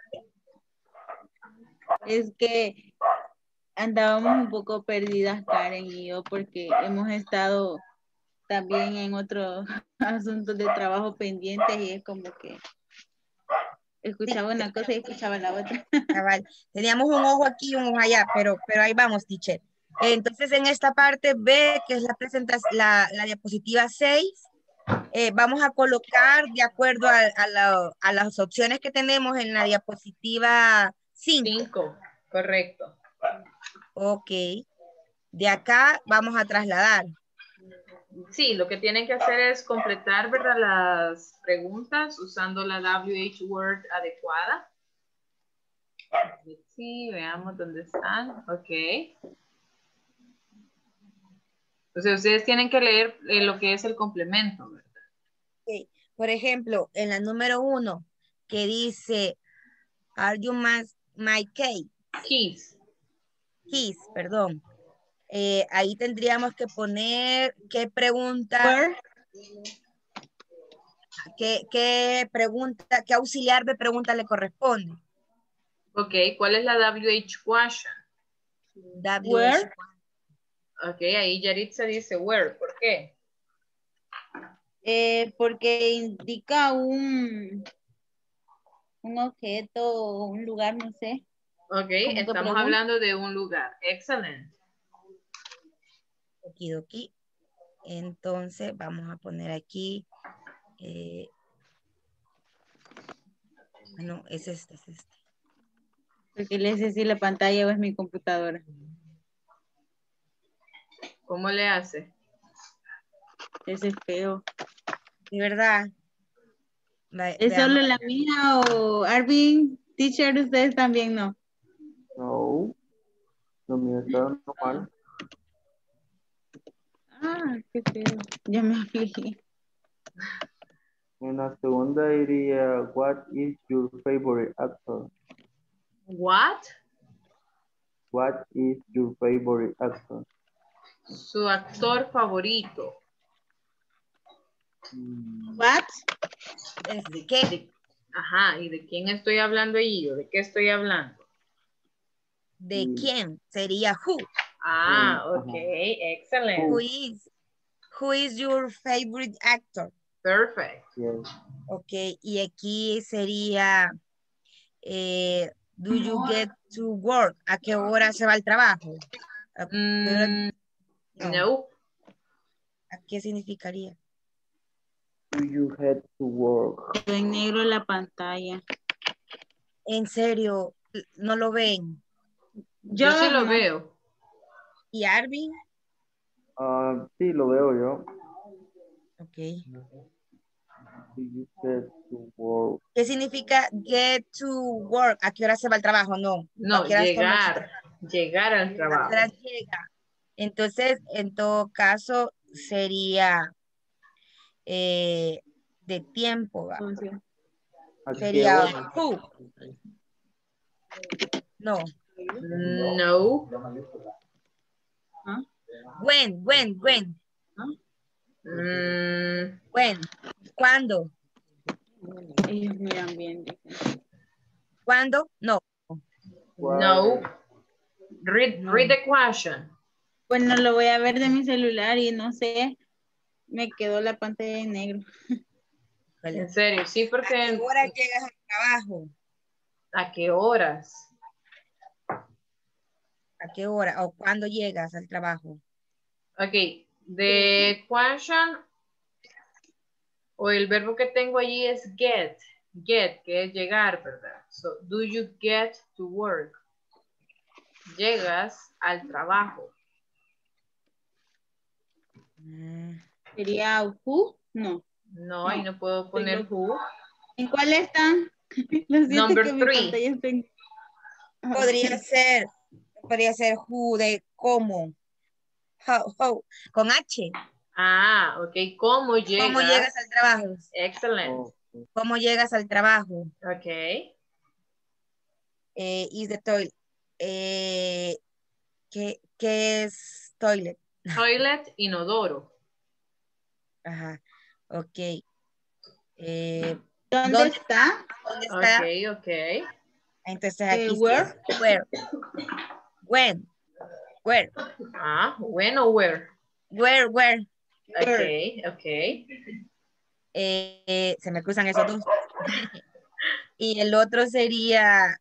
Es que andábamos un poco perdidas, Karen y yo, porque hemos estado también en otros asuntos de trabajo pendientes y es como que escuchaba una cosa y escuchaba la otra. Cabal. Teníamos un ojo aquí y un ojo allá, pero ahí vamos, teacher. Entonces, en esta parte B, que es la diapositiva 6, vamos a colocar de acuerdo a las opciones que tenemos en la diapositiva 5. Correcto. Ok. De acá vamos a trasladar. Sí, lo que tienen que hacer es completar, ¿verdad? Las preguntas usando la WH word adecuada. Sí, veamos dónde están. Ok. Entonces ustedes tienen que leer lo que es el complemento, ¿verdad? Okay. Por ejemplo, en la número 1, que dice, are you my key? Keys, perdón. Ahí tendríamos que poner qué pregunta, qué auxiliar de pregunta le corresponde. Ok, ¿cuál es la WH question? Where? Ok, ahí Yaritza dice where, ¿por qué? Porque indica un objeto, un lugar, no sé. Ok, estamos hablando de un lugar. Excelente. Okidoki. Entonces vamos a poner aquí. No, es este. Porque le sé si la pantalla o es mi computadora. ¿Cómo le hace? Ese es feo. ¿De verdad? ¿Es solo la mía o Arvin, teacher, ustedes también no? No, lo mío está normal. Qué feo. Ya me afligí. En la segunda diría, what is your favorite actor? What? What is your favorite actor? Su actor favorito. What? ¿De qué? Ajá, ¿y de quién estoy hablando allí? ¿O de qué estoy hablando? ¿De quién? Sería who. Ah, ok, excelente. Who is your favorite actor? Perfect. Ok, y aquí sería, do you get to work? ¿A qué hora se va al trabajo? ¿A qué hora? No. ¿A qué significaría? Do you head to work? Quedó en negro la pantalla. En serio, no lo ven. Yo sí lo no. veo. ¿Y Arvin? Sí, lo veo yo. Ok. Do you get to work? ¿Qué significa get to work? ¿A qué hora se va al trabajo? No. No, ¿A qué hora llegar. Llegar al ¿A trabajo. qué hora llega? Entonces, en todo caso, sería de tiempo. ¿Va? Sería who. No. No. When. When. ¿Cuándo? Ellos miran bien. ¿Cuándo? No. No. Read the question. Bueno, lo voy a ver de mi celular y no sé, me quedó la pantalla en negro. En serio, sí, porque... ¿A qué hora llegas al trabajo? ¿A qué horas? ¿A qué hora? ¿O cuándo llegas al trabajo? Ok, the question o el verbo que tengo allí es get. Get, que es llegar, ¿verdad? So, do you get to work? Llegas al trabajo. ¿Sería who? No. No, ahí no puedo poner who. ¿En cuál están? Lo siento Number que mi 3. pantalla está en... Podría ser who de cómo. How, con H. Ah, ok. ¿Cómo llegas? ¿Cómo llegas al trabajo? Excelente. ¿Cómo llegas al trabajo? Ok. Is the toilet. ¿Qué es toilet? Toilet, inodoro. Ajá. Ok. ¿Dónde está? ¿Dónde está? Ok. Entonces aquí Where? Where. When. Where. Ah, when o where. Where. Ok. Se me cruzan esos dos. Y el otro sería,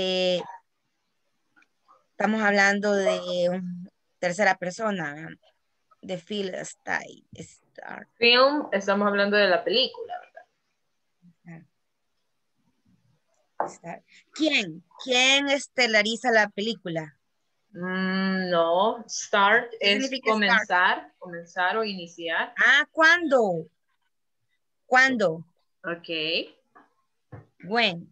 estamos hablando de tercera persona, de film star. Film, estamos hablando de la película, ¿verdad? ¿Quién estelariza la película? No, start es comenzar, comenzar o iniciar. Ah, ¿cuándo? ¿Cuándo? Ok. When.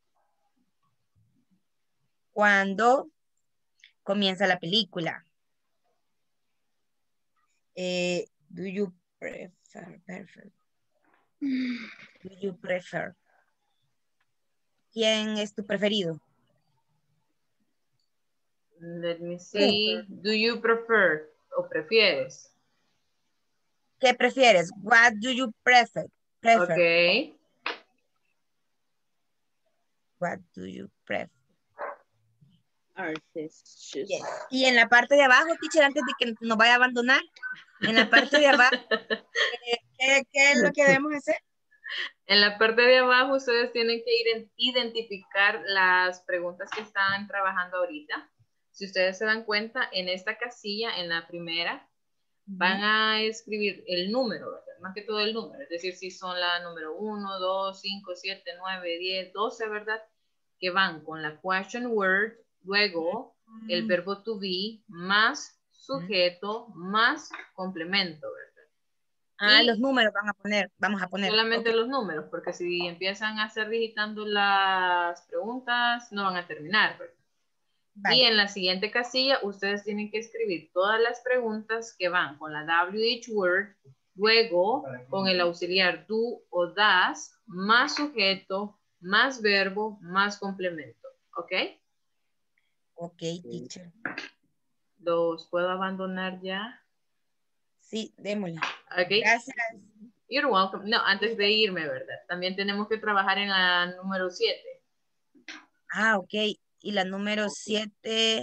¿Cuándo comienza la película? Do you prefer? ¿Quién es tu preferido? Let me see. Do you prefer o prefieres? ¿Qué prefieres? What do you prefer? Ok. What do you prefer? Yes. Y en la parte de abajo, teacher, antes de que nos vaya a abandonar, en la parte de abajo, ¿qué es lo que debemos hacer? En la parte de abajo ustedes tienen que identificar las preguntas que están trabajando ahorita. Si ustedes se dan cuenta, en esta casilla, en la primera, van a escribir el número, ¿verdad? Más que todo el número. Es decir, si son la número 1, 2, 5, 7, 9, 10, 12, ¿verdad? Que van con la question word, luego el verbo to be, más sujeto, más complemento, ¿verdad? Ah, Y los números vamos a poner. solamente los números, porque si empiezan a hacer digitando las preguntas, no van a terminar, ¿verdad? Vale. Y en la siguiente casilla, ustedes tienen que escribir todas las preguntas que van con la WH word, luego con el auxiliar do o das, más sujeto, más verbo, más complemento. ¿Ok? Ok, teacher. ¿Los puedo abandonar ya? Sí, démosle. Okay. Gracias. You're welcome. No, antes de irme, ¿verdad? También tenemos que trabajar en la número 7. Ah, ok. Y la número 7.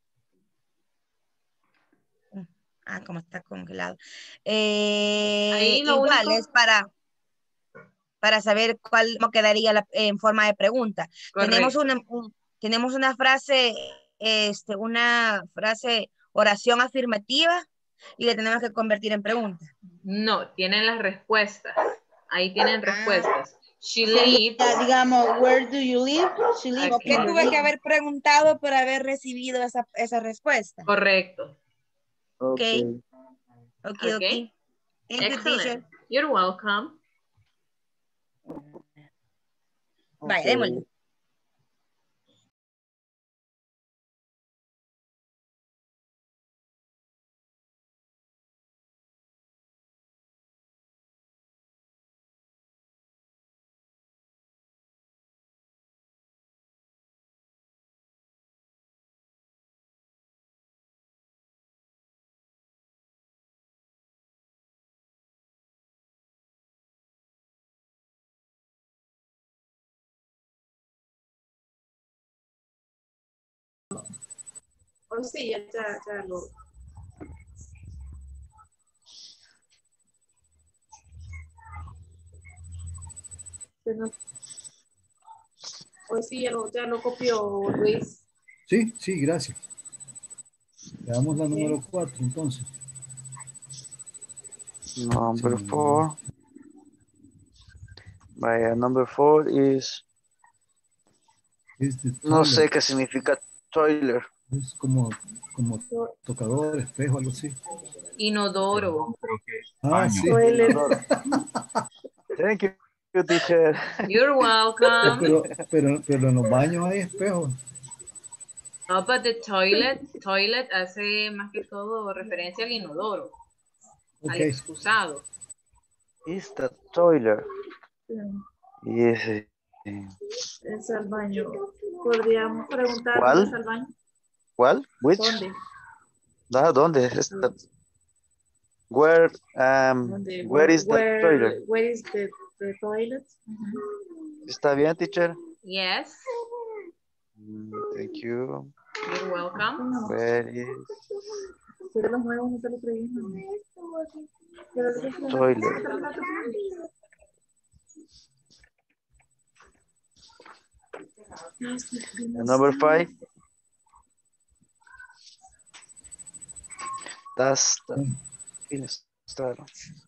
Ah, como está congelado. Ahí lo Igual único... es para saber cómo quedaría en forma de pregunta. Correcto. Tenemos una frase, una frase, oración afirmativa, y la tenemos que convertir en pregunta. No, tienen las respuestas. Ahí tienen respuestas. She Sería, lives. digamos, where do you live? She lives ¿Por qué in the tuve que city. haber preguntado por haber recibido esa respuesta? Correcto. Ok. Okay. Okay. Okay. Thank you, teacher. Excellent. You're welcome. Vaya, Okay. démosle. Oh, sí, ya lo... Pues sí, ya lo copió Luis. Sí, sí, gracias. Le damos la número 4 entonces. Number Sí. 4. Vaya, number 4 is... Es de No toilet. sé qué significa toilet. Es como tocador, espejo, algo así. Inodoro. Ah, sí. Inodoro. Thank you, teacher. You're welcome. Pero en los baños hay espejos. No, but the toilet hace más que todo referencia al inodoro, al Ok. excusado. Is the toilet. Yes. Es al baño. Podríamos preguntar ¿Cuál? dónde es el baño. ¿Cuál? Which? ¿Dónde? ¿Dónde? Where ¿Dónde? where is the toilet? Where is the toilet? ¿Está bien, teacher? Yes, Thank you. you're welcome. Where is Pero los nuevos no te lo creímos. toilet? Number 5. That's the Instagram.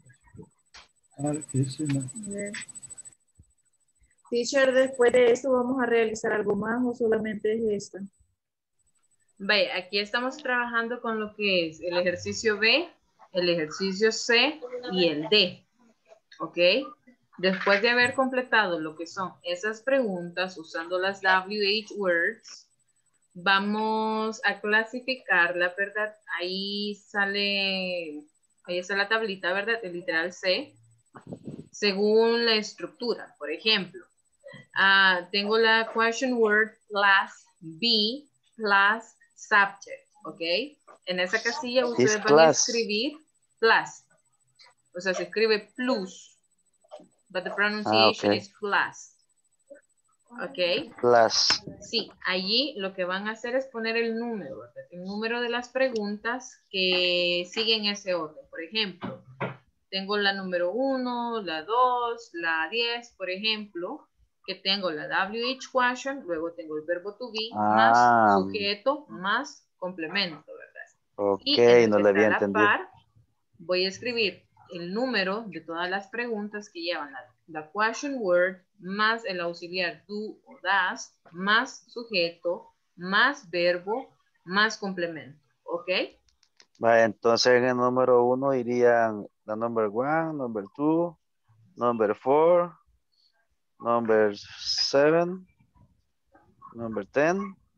Teacher, después de esto vamos a realizar algo más o solamente es esto. Ve, aquí estamos trabajando con lo que es el ejercicio B, el ejercicio C y el D. ¿Ok? Después de haber completado lo que son esas preguntas usando las WH words, vamos a clasificarla, ¿verdad? Ahí está la tablita, ¿verdad? El literal C, según la estructura. Por ejemplo, tengo la question word plus B plus subject, ¿ok? En esa casilla ustedes van a escribir plus. O sea, se escribe plus, but the pronunciation is plus. ¿Ok? Plus. Sí, allí lo que van a hacer es poner el número, ¿verdad? El número de las preguntas que siguen ese orden. Por ejemplo, tengo la número 1, la 2, la 10, por ejemplo, que tengo la WH question, luego tengo el verbo to be, más sujeto, más complemento, ¿verdad? Ok, y en el no que le está había a la entendido. par, voy a escribir el número de todas las preguntas que llevan la question word, más el auxiliar do o das, más sujeto, más verbo, más complemento. ¿Ok? Vale, entonces en el número 1 irían la number 1, number 2, number 4, number 7, number 10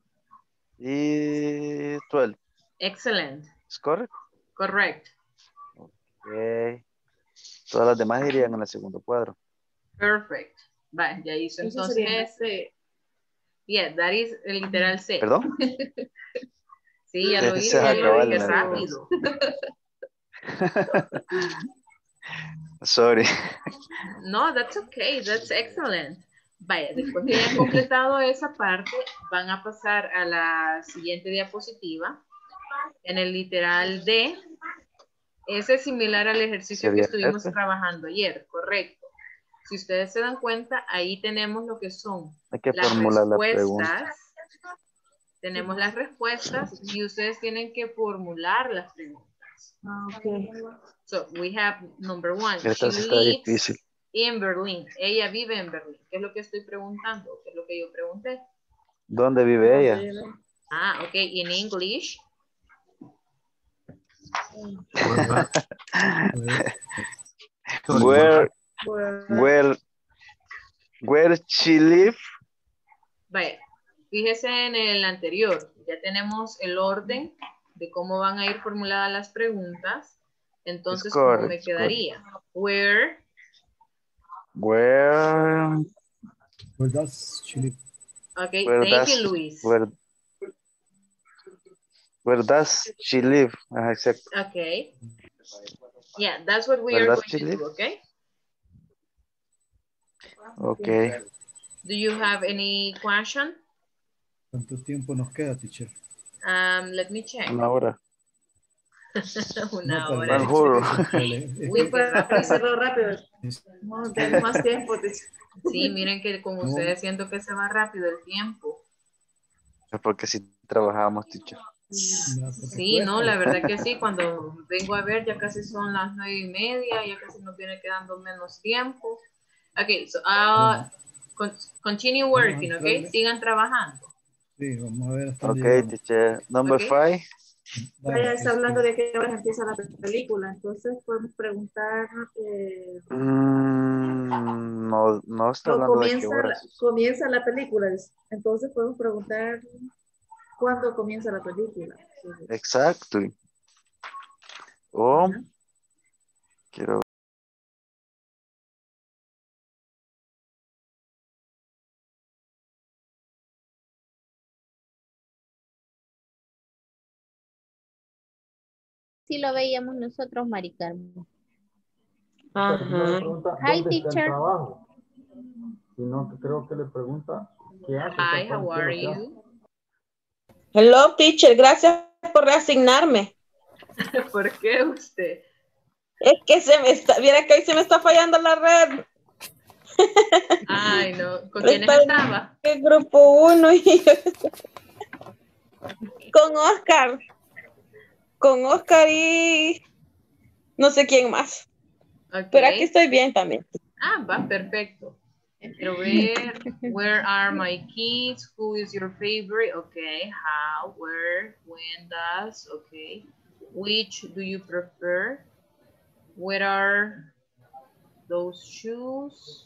y 12. Excellent. ¿Es correcto? Correct. Ok. Todas las demás irían en el segundo cuadro. Perfect. Vale, ya hizo Eso entonces. sería C. Yeah, that is el literal C. ¿Perdón? Sí, ya lo hice, Ese es ya lo dije cabal, rápido. Sorry. No, that's okay. That's excellent. Vaya, después que hayan completado esa parte, van a pasar a la siguiente diapositiva. En el literal D, ese es similar al ejercicio que ¿Sería estuvimos este? trabajando ayer, correcto. Si ustedes se dan cuenta, ahí tenemos lo que son Hay que las formular la pregunta. respuestas. Tenemos las respuestas y ustedes tienen que formular las preguntas. Okay. So, we have number one. Esta She sí está lives difícil. in Berlin. Ella vive en Berlín. ¿Qué es lo que estoy preguntando? ¿Qué es lo que yo pregunté? ¿Dónde vive ella? Ah, ok. In English. Where she live? Vaya, fíjese en el anterior. Ya tenemos el orden de cómo van a ir formuladas las preguntas. Entonces, ¿cómo me quedaría? Where does she live? Okay, Where thank does, you, Luis. Where does she live? Exacto. Okay. Yeah, that's what we Where are does going she to live? do, okay? Okay. Do you have any question? ¿Cuánto tiempo nos queda, teacher? Let me check. Una hora. Una No, hora. Uy, qué rápido. Hacerlo rápido. No tenemos más tiempo. Sí, miren que con ustedes siento que se va rápido el tiempo. Es porque si trabajamos, teacher. Sí, no, la verdad que sí. Cuando vengo a ver ya casi son las 9:30, ya casi nos viene quedando menos tiempo. Ok, so, continue working, ok? Sigan trabajando. Sí, vamos a ver hasta dónde llegamos. Teacher. Number 5. Vaya, está hablando de qué horas empieza la película, entonces podemos preguntar... No está hablando de qué horas. Comienza la película, entonces podemos preguntar cuándo comienza la película. Exacto. O quiero ver. Sí lo veíamos nosotros, Mari Carmen. Hi, teacher. Sino que creo que le pregunta qué hace. Hi, how are you? Hello, teacher. Gracias por reasignarme. ¿Por qué usted? Es que viera que hoy se me está fallando la red. Ay, no. ¿Con quién estaba? El grupo 1 y con Oscar. Con Oscar y no sé quién más. Okay. Pero aquí estoy bien también. Ah, va, perfecto. Quiero ver. Where are my kids? Who is your favorite? Okay. How, where, when, does. Okay. Which do you prefer? Where are those shoes?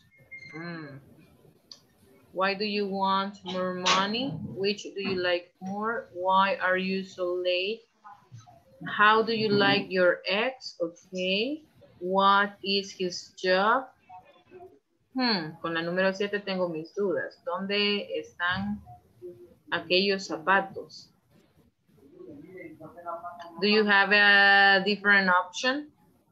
Why do you want more money? Which do you like more? Why are you so late? How do you like your ex? Okay. What is his job? Con la número 7 tengo mis dudas. ¿Dónde están aquellos zapatos? Do you have a different option?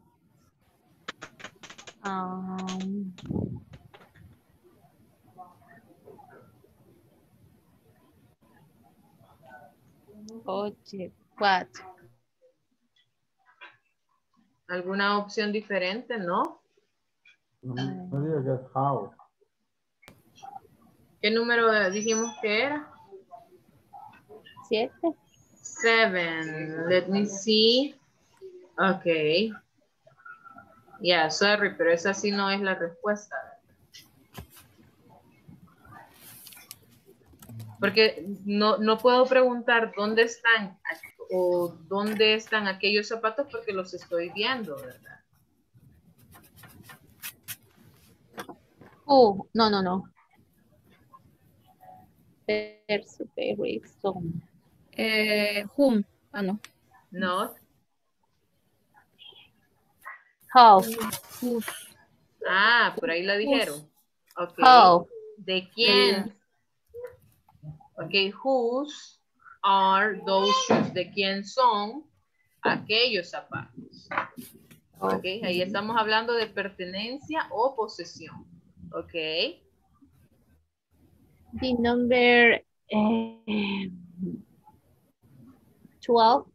¿Alguna opción diferente? ¿No? No diga que es how. ¿Qué número dijimos que era? 7. 7. Let me see. Okay. Yeah, sorry, pero esa sí no es la respuesta. Porque no puedo preguntar dónde están o dónde están aquellos zapatos porque los estoy viendo, ¿verdad? No. Whom. No. No. How. Whose. Ah, por ahí la dijeron. Okay. How. ¿De quién? Okay, whose are those shoes? ¿De quién son aquellos zapatos. Ok, ahí estamos hablando de pertenencia o posesión. Ok. The number 12.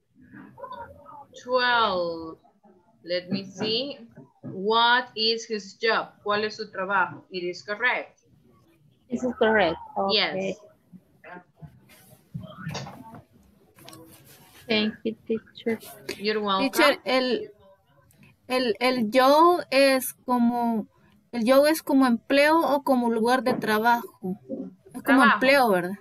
12. Let me see. What is his job? ¿Cuál es su trabajo? It is correct. This is correct. Okay. Yes. Thank you, teacher. You're welcome. Teacher, el yo es como empleo o como lugar de trabajo. Es como empleo, ¿verdad?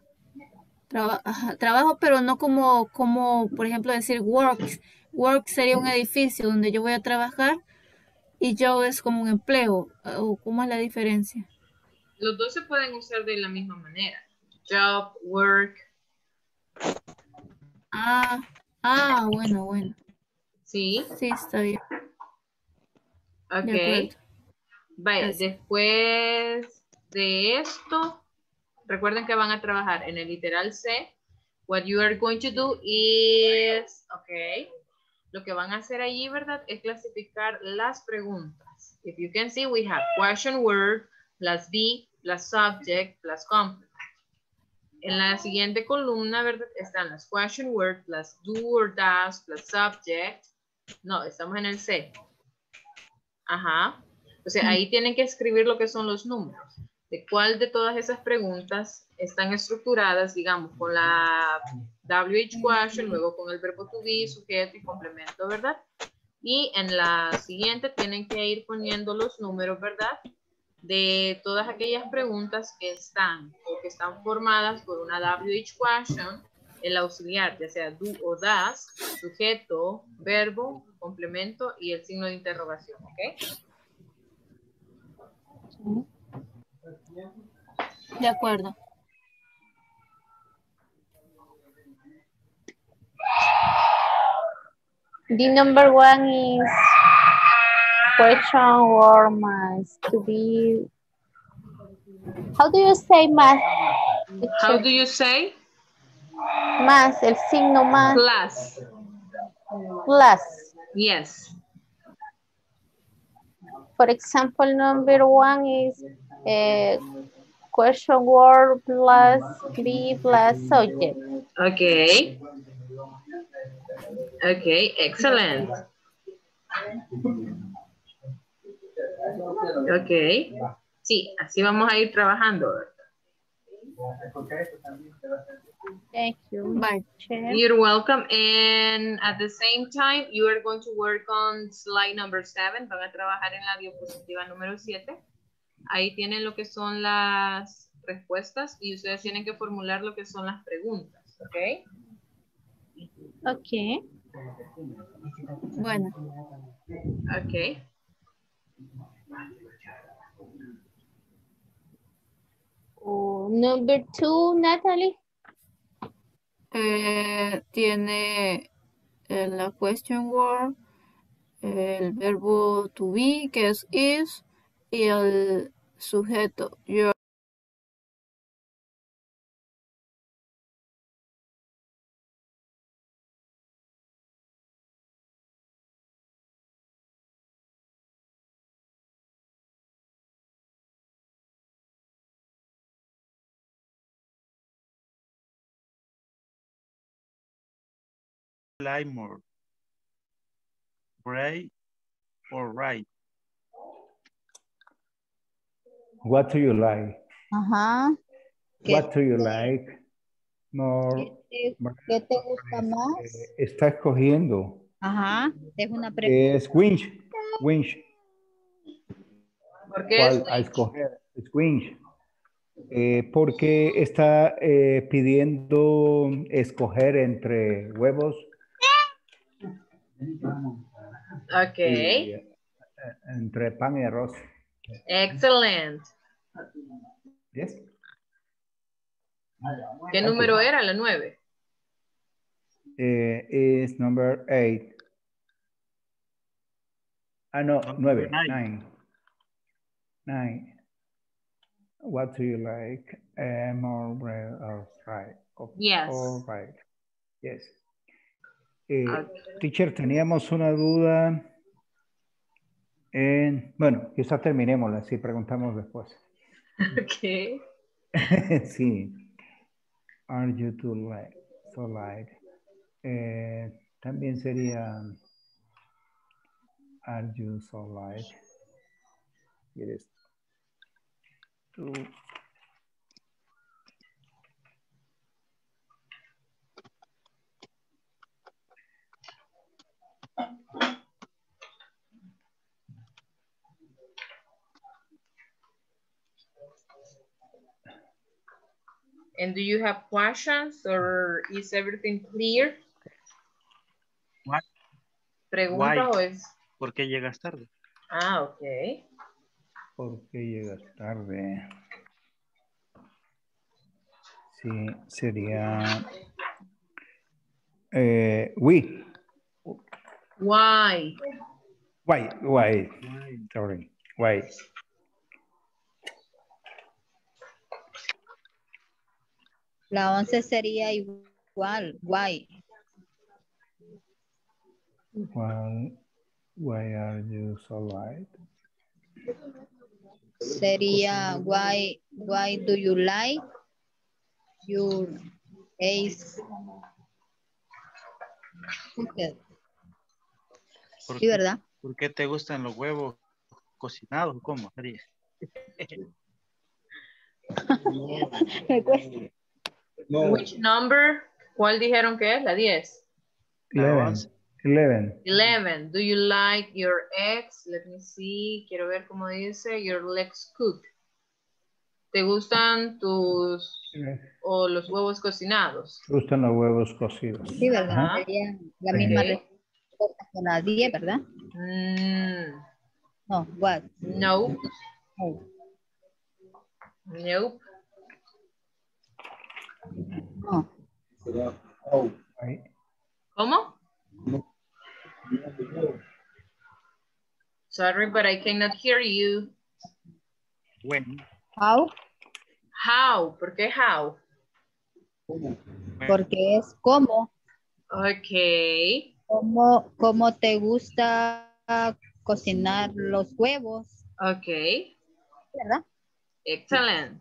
Trabajo, pero no como, por ejemplo, decir work. Work sería un edificio donde yo voy a trabajar y yo es como un empleo. ¿O cómo es la diferencia? Los dos se pueden usar de la misma manera. Job, work. Bueno. Sí. Sí, está bien. Ok. Vaya, después de esto, recuerden que van a trabajar en el literal C. What you are going to do is, ok, lo que van a hacer allí, ¿verdad? Es clasificar las preguntas. If you can see, we have question word, plus be, plus subject, plus complement. En la siguiente columna, ¿verdad? Están las question word, plus do or does, plus subject. No, estamos en el C. Ajá. O sea, ahí tienen que escribir lo que son los números. De cuál de todas esas preguntas están estructuradas, digamos, con la WH question, luego con el verbo to be, sujeto y complemento, ¿verdad? Y en la siguiente tienen que ir poniendo los números, ¿verdad? De todas aquellas preguntas que están formadas por una WH question, el auxiliar, ya sea do o does, sujeto, verbo, complemento y el signo de interrogación, ¿ok? De acuerdo. The number 1 is question word must to be. How do you say más? How do you say? Más, el signo más. Plus. Plus. Yes. For example, number 1 is question word plus be plus subject. Okay. Okay, excellent. Okay. Sí, así vamos a ir trabajando. Thank you. Bye. You're welcome. And at the same time, you are going to work on slide number 7. Van a trabajar en la diapositiva número 7. Ahí tienen lo que son las respuestas y ustedes tienen que formular lo que son las preguntas. ¿Ok? Ok. Bueno. Ok. Number 2, Natalie. Tiene la question word, el verbo to be, que es is, y el sujeto, your. Like more. Right or right? What do you like? Ajá. What do you like? More. ¿Qué te gusta más? Está escogiendo. Ajá. Es una pregunta. Es winch. Winch. ¿Por qué ¿Cuál es a escoger? Es winch. Porque está pidiendo escoger entre huevos. Ok. Y, entre pan y arroz. Excelente. Yes. ¿Qué número era? La 9. Is number 8. Ah, no, 9. 9. What do you like? More bread or fried? Yes. All right. Yes. Teacher, teníamos una duda en... Bueno, quizás terminémosla, si preguntamos después. Okay. Sí. Are you too light? So light. También sería... Are you so light? It is too... And do you have questions or is everything clear? What? ¿Pregunta o es? ¿Por qué llegas tarde? Ah, ok. ¿Por qué llegas tarde? Sí, sería... we. Why? Why? Sorry. Why? La 11 sería igual. Why? Why are you so light? Sería why do you like your eggs? Sí, ¿verdad? ¿Por qué te gustan los huevos cocinados? ¿Cómo sería? Me cuesta. Which number? ¿Cuál dijeron que es? La 10. 11. 11. Do you like your eggs? Let me see. Quiero ver cómo dice. Your legs cooked. ¿Te gustan tus o los huevos cocinados? Me gustan los huevos cocidos. Sí, ¿verdad? Ajá. Sería la misma respuesta con la 10, ¿verdad? No, what? No. No. Nope. No. ¿Cómo? Sorry, but I cannot hear you. When. How? How? ¿Por qué how? Porque es como. Ok. ¿Cómo te gusta cocinar los huevos? Ok. ¿Verdad? Excellent.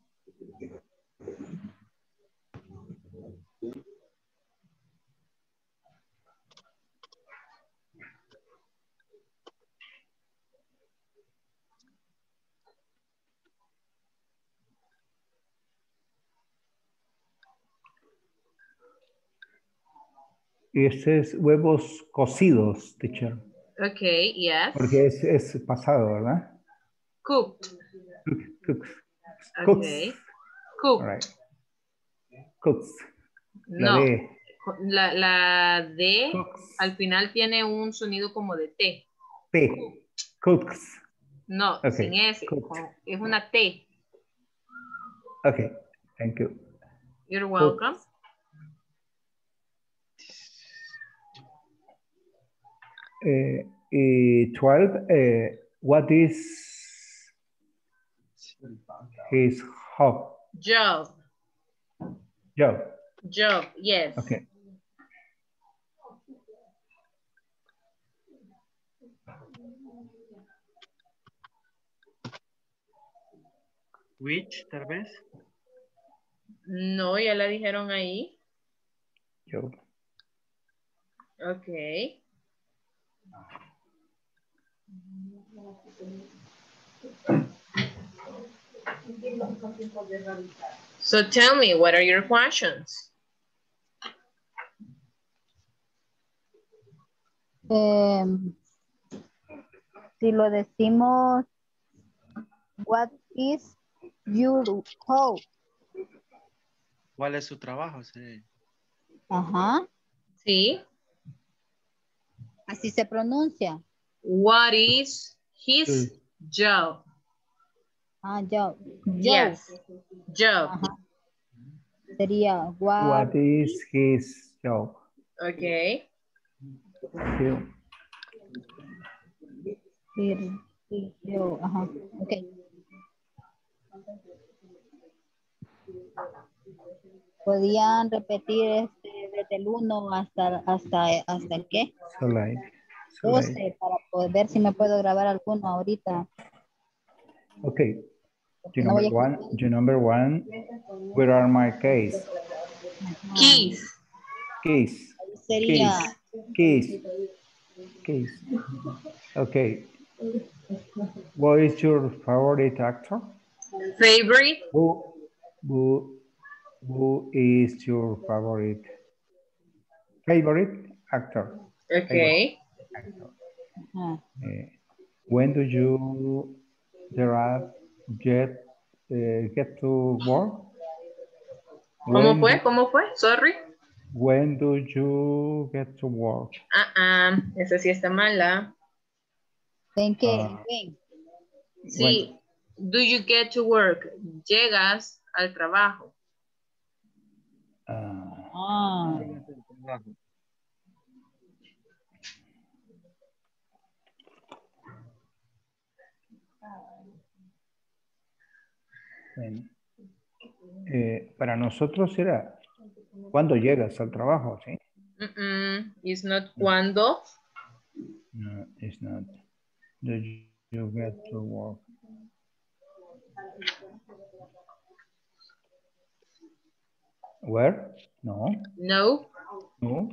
Y este es huevos cocidos, teacher. Ok, yes. Porque es pasado, ¿verdad? Cooked. Cooks. Ok. Cooked. All right. Cooks. La No. D. La D al final tiene un sonido como de T. P. Cooks. No, Okay. sin S. Es una T. Okay. Thank you. You're welcome. 12. What is his job? Job. Job, yes. Okay. Which, tal vez. No, ya la dijeron ahí. Job. Ok. So tell me, what are your questions? Si lo decimos, what is your job? ¿Cuál es su trabajo? Sí. Ajá. Sí. Así se pronuncia. What is his job? Ah, job. Yes. Job. Ajá. Sería What is his job? Okay. Ajá. Okay. podían repetir desde el 1 hasta el qué? So like, 12 para poder ver si me puedo grabar alguno ahorita. okay. Porque no voy a You number one, where are my keys? Keys. Keys. Sería Keys. Okay. What is your favorite actor? Favorite. Who is your favorite actor? Okay. When do you get to work? ¿Cómo fue? Sorry. When do you get to work? Esa sí está mala. ¿En qué? Sí. Do you get to work? Llegas al trabajo. Para nosotros era cuando llegas al trabajo, ¿sí? It's not cuando. No, it's not. Do you get to work? Where? No. No. No.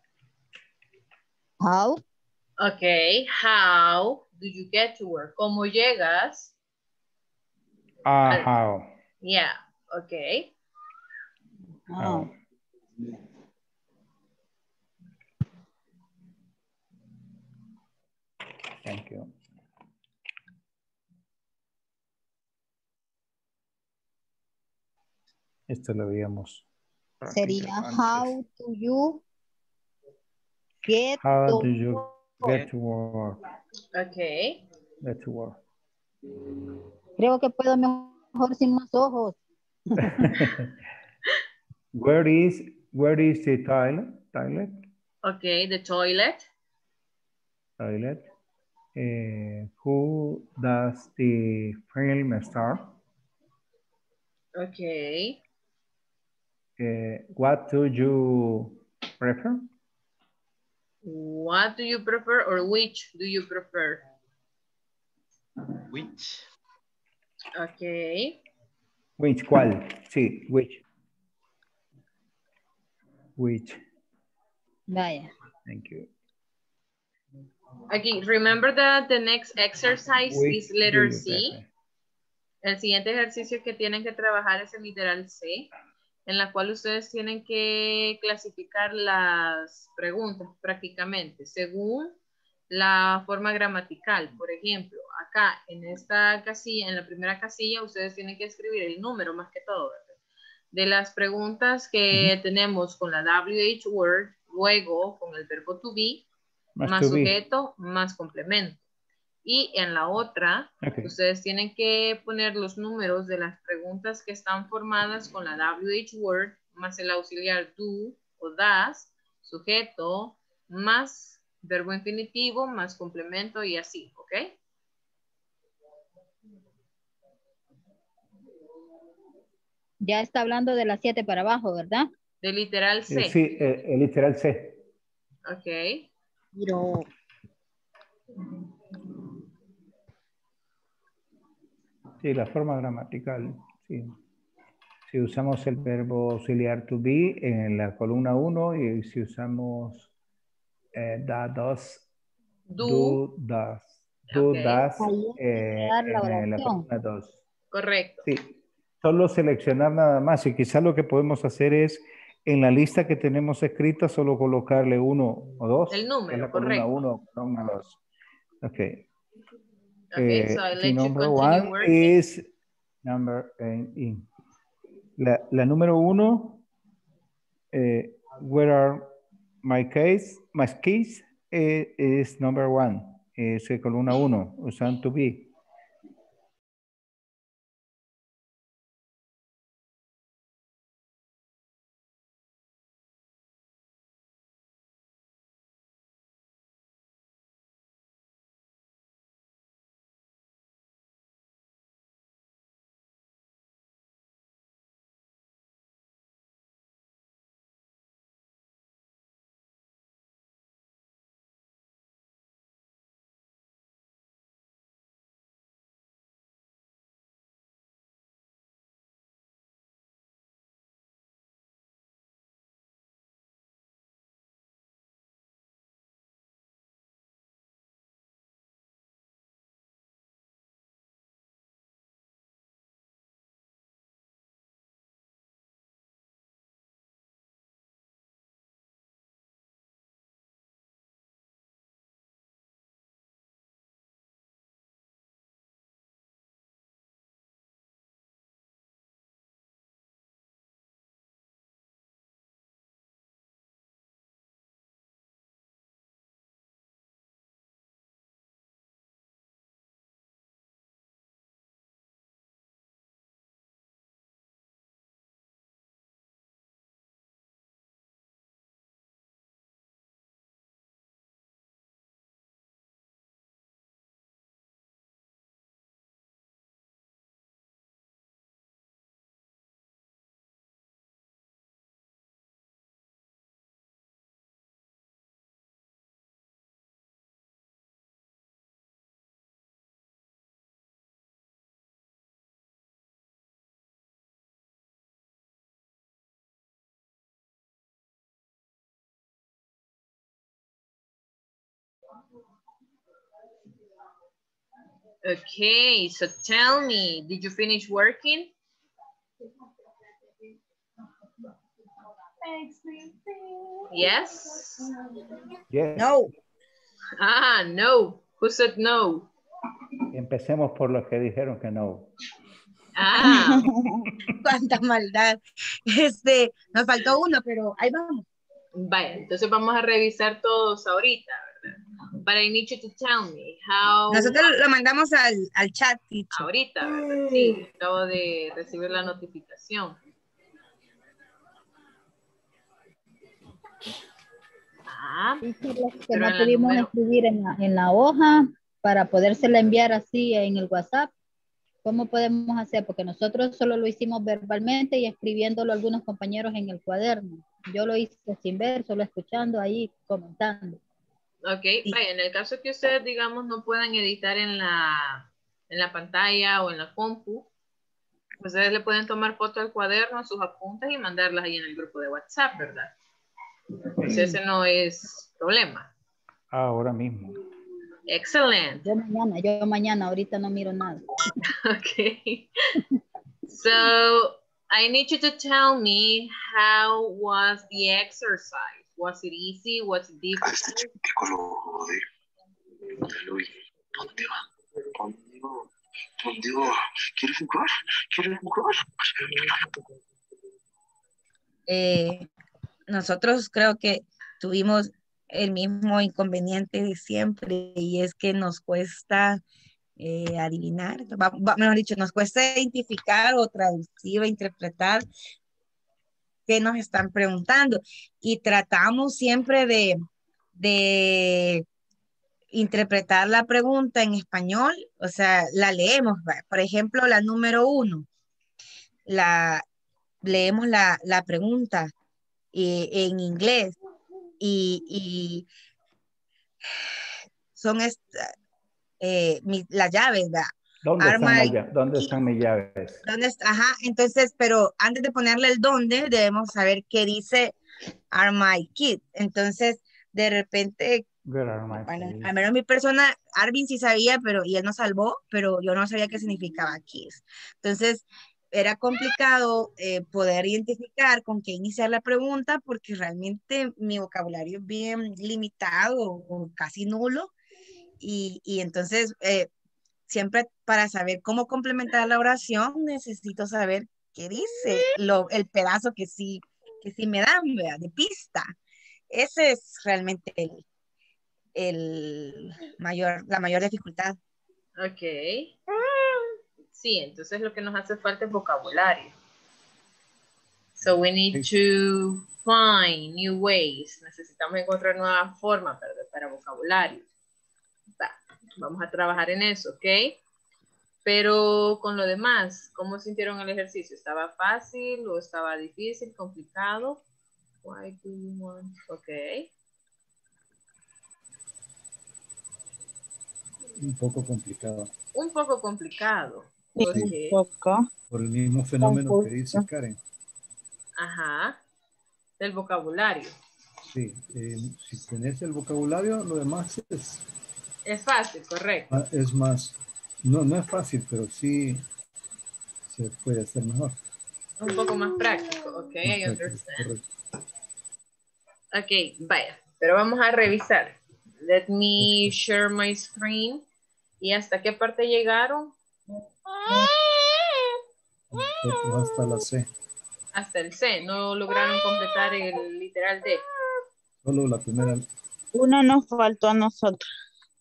How? Okay. How do you get to work? ¿Cómo llegas? How. Yeah. Okay. How. Thank you. Esto lo veíamos. Sería how do you get How do you get to work? Okay. Get to work. Creo que puedo mejor sin más ojos. Where is the toilet? Okay, the toilet. Toilet. Who does the film star? Okay. What do you prefer? What do you prefer or which do you prefer? Which. Okay. Which, ¿cuál? Sí, which. Which. Vaya. Thank you. Okay, remember that the next exercise Which is letter do you C. prefer? El siguiente ejercicio que tienen que trabajar es el literal C, en la cual ustedes tienen que clasificar las preguntas prácticamente según la forma gramatical. Por ejemplo, acá en esta casilla, en la primera casilla, ustedes tienen que escribir el número más que todo, ¿verdad? De las preguntas que tenemos con la WH word, luego con el verbo to be, más to be. sujeto, más complemento. Y en la otra, ustedes tienen que poner los números de las preguntas que están formadas con la WH word, más el auxiliar do o das, sujeto, más verbo infinitivo, más complemento y así, ¿ok? Ya está hablando de las 7 para abajo, ¿verdad? De literal C. Sí, el literal C. Ok. Pero... Sí, la forma gramatical, sí. Si usamos el verbo auxiliar to be en la columna 1 y si usamos that, does, do, does, en la columna 2. Correcto. Sí, solo seleccionar nada más y quizás lo que podemos hacer es en la lista que tenemos escrita solo colocarle 1 o 2. El número, la columna correcto. 1, columna 2. Ok. Okay, so I let you number continue 1 working. is number in. La número 1, where are my keys? My keys is number 1. Es columna 1, usan to be. Okay, so tell me, did you finish working? Yes? Yes. No. Ah, no. Who said no? Empecemos por los que dijeron que no. Ah. Cuánta maldad. Nos faltó uno, pero ahí vamos. Vaya, entonces vamos a revisar todos ahorita, ¿verdad? But I need you to tell me how... Nosotros lo mandamos al chat, teacher. Ahorita, ¿verdad? Sí, acabo de recibir la notificación. Que no pudimos escribir en la hoja para podérsela enviar así en el WhatsApp. ¿Cómo podemos hacer? Porque nosotros solo lo hicimos verbalmente y escribiéndolo algunos compañeros en el cuaderno. Yo lo hice sin ver, solo escuchando ahí, comentando. Ok, vaya, en el caso que ustedes, digamos, no puedan editar en la pantalla o en la compu, ustedes le pueden tomar foto al cuaderno, a sus apuntes y mandarlas ahí en el grupo de WhatsApp, ¿verdad? Pues ese no es problema. Ahora mismo. Excellent. Yo mañana, ahorita no miro nada. Okay. So, I need you to tell me how was the exercise? Was it easy? Was it difficult? ¿Dónde va? ¿Dónde va? ¿Quieres jugar? ¿Quieres jugar? Nosotros creo que tuvimos el mismo inconveniente de siempre y es que nos cuesta adivinar, mejor dicho, nos cuesta identificar o traducir o interpretar qué nos están preguntando y tratamos siempre de interpretar la pregunta en español, o sea, la leemos, por ejemplo, la número 1, leemos la pregunta en inglés y son las llaves, ¿verdad? ¿Dónde están mis llaves? Ajá, entonces, pero antes de ponerle el dónde, debemos saber qué dice are my kids. Entonces, de repente, bueno, al menos mi persona, Arvin sí sabía, y él nos salvó, pero yo no sabía qué significaba kids. Entonces, era complicado poder identificar con qué iniciar la pregunta porque realmente mi vocabulario es bien limitado o casi nulo y entonces siempre para saber cómo complementar la oración necesito saber qué dice el pedazo que sí me dan, ¿verdad? De pista. Ese es realmente la mayor dificultad. Ok. Sí, entonces lo que nos hace falta es vocabulario. So we need to find new ways. Necesitamos encontrar nuevas formas para vocabulario. Vamos a trabajar en eso, ¿ok? Pero con lo demás, ¿cómo sintieron el ejercicio? ¿Estaba fácil o estaba difícil, complicado? Why do you want? Ok. Un poco complicado. Un poco complicado. Sí, Okay. Por el mismo fenómeno que dice Karen. Ajá. Del vocabulario. Sí, si tenés el vocabulario, lo demás es fácil, correcto. Es más, no es fácil, pero sí se puede hacer mejor. Un poco más práctico, ok, I understand. Correcto. Ok, vaya, pero vamos a revisar. Let me share my screen. ¿Y hasta qué parte llegaron? Hasta la C. Hasta el C, no lograron completar el literal D. Solo la primera. Uno nos faltó a nosotros.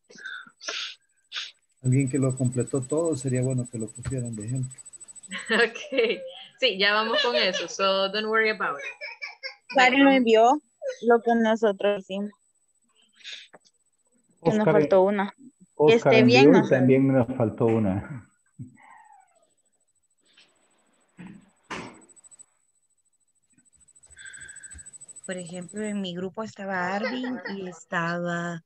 Alguien que lo completó todo, sería bueno que lo pusieran de ejemplo. Ok, sí, ya vamos con eso, so don't worry about it. Karen lo envió lo que nosotros hicimos. Que nos faltó una. Que esté bien. No también nos faltó una. Por ejemplo, en mi grupo estaba Arvin y estaba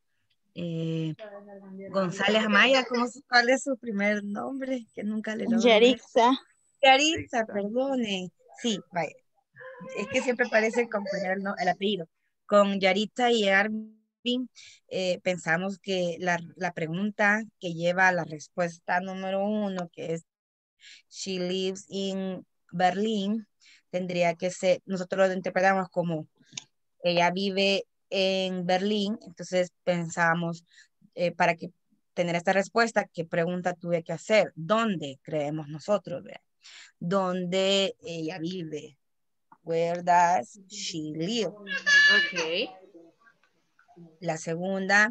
González Amaya. ¿Cuál es su primer nombre? Que nunca le logro. Yaritza, perdone. Sí, vaya. Es que siempre parece con el apellido. Con Yaritza y Arvin shopping, pensamos que la pregunta que lleva a la respuesta número 1, que es she lives in Berlin, tendría que ser, nosotros lo interpretamos como ella vive en Berlín, entonces pensamos para que tener esta respuesta, ¿qué pregunta tuve que hacer? ¿Dónde creemos nosotros? ¿Verdad? ¿Dónde ella vive? Where does she live? Ok. La segunda,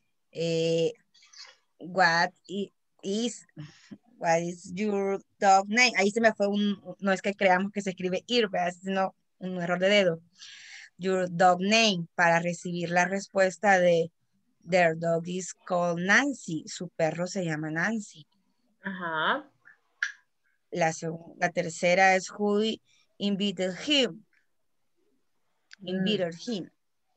what is your dog name? Ahí se me fue no es que creamos que se escribe ir, ¿verdad? Sino un error de dedo. Your dog name, para recibir la respuesta de their dog is called Nancy. Su perro se llama Nancy. Ajá. La tercera es who invited him. Invited him.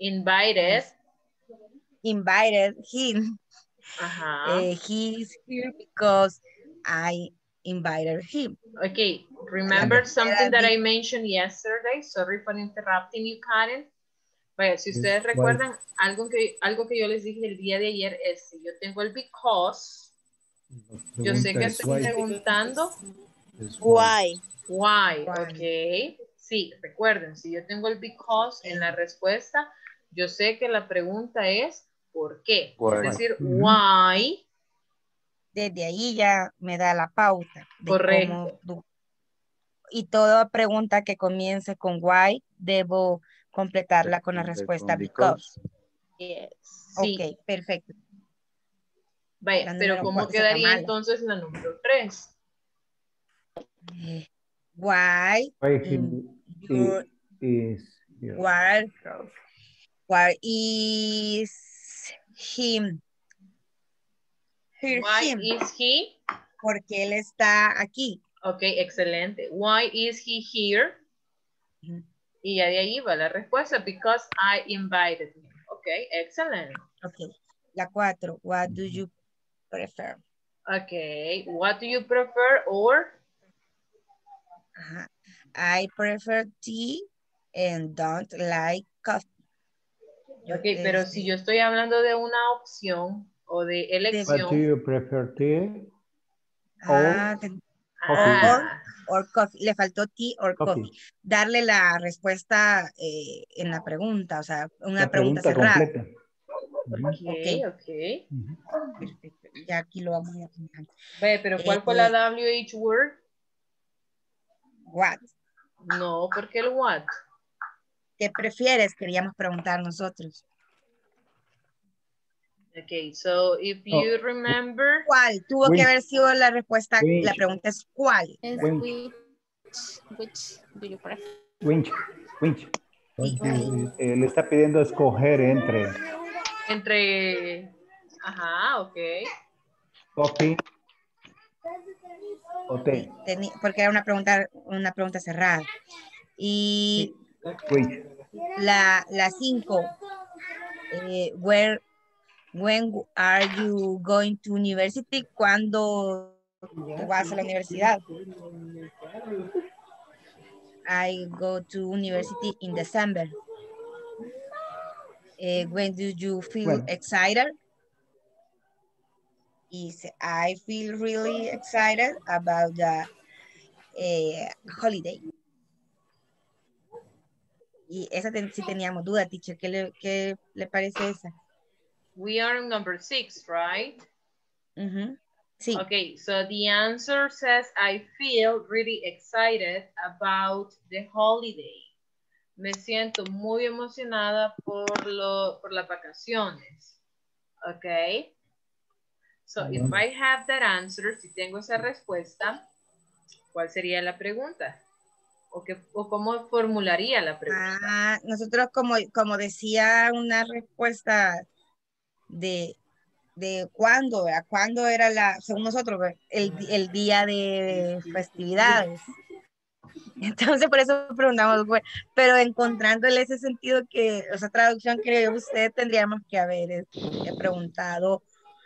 Invited him. Ajá. He is here because I invited him. Okay, remember something that I mentioned yesterday? Sorry for interrupting you, Karen. Vaya, si ustedes recuerdan, algo que yo les dije el día de ayer es, si yo tengo el because, yo sé que estoy preguntando Why. Why, ok. Sí, recuerden, si yo tengo el because en la respuesta, yo sé que la pregunta es ¿por qué? Es decir, why. Desde ahí ya me da la pauta. Correcto. Y toda pregunta que comience con why, debo completarla con la respuesta because. Yes. Ok, Sí. perfecto. Vaya, pero ¿cómo quedaría entonces la número 3? Why where is him? Why is he? Porque él está aquí. Ok, excelente. Why is he here? Y ya de ahí va la respuesta. Because I invited him. Ok, excellent. Ok, la 4. What do you prefer? Ok, what do you prefer or? I prefer tea and don't like coffee. Ok, pero si yo estoy hablando de una opción o de elección. What do you prefer, tea or coffee? Le faltó tea or coffee. Darle la respuesta en la pregunta, o sea, una pregunta cerrada. Completa. Ok. Perfecto. Ya aquí lo vamos a apuntar. Ve, pero ¿cuál fue la WH word? What. No, ¿por qué el what? ¿Qué prefieres? Queríamos preguntar nosotros. Okay, so if you remember. ¿Cuál? Tuvo que haber sido la respuesta. La pregunta es ¿cuál? Which do you prefer? Winch. Le está pidiendo escoger entre. Ajá, ok. Coffee o té. Porque era una pregunta cerrada. Y la 5. When are you going to university? ¿Cuándo tú vas a la universidad? I go to university in December. When do you feel excited? I feel really excited about the holiday. Y esa sí teníamos duda, teacher. ¿Qué le parece esa? We are on number 6, right? Sí. Okay, so the answer says, I feel really excited about the holiday. Me siento muy emocionada por las vacaciones. Okay. So if I have that answer, si tengo esa respuesta, ¿cuál sería la pregunta? ¿O cómo formularía la pregunta? Nosotros como decía una respuesta de cuándo, ¿verdad? ¿Cuándo era según nosotros, el día de festividades? Entonces por eso preguntamos, pero encontrándole ese sentido esa traducción que usted tendríamos que haber preguntado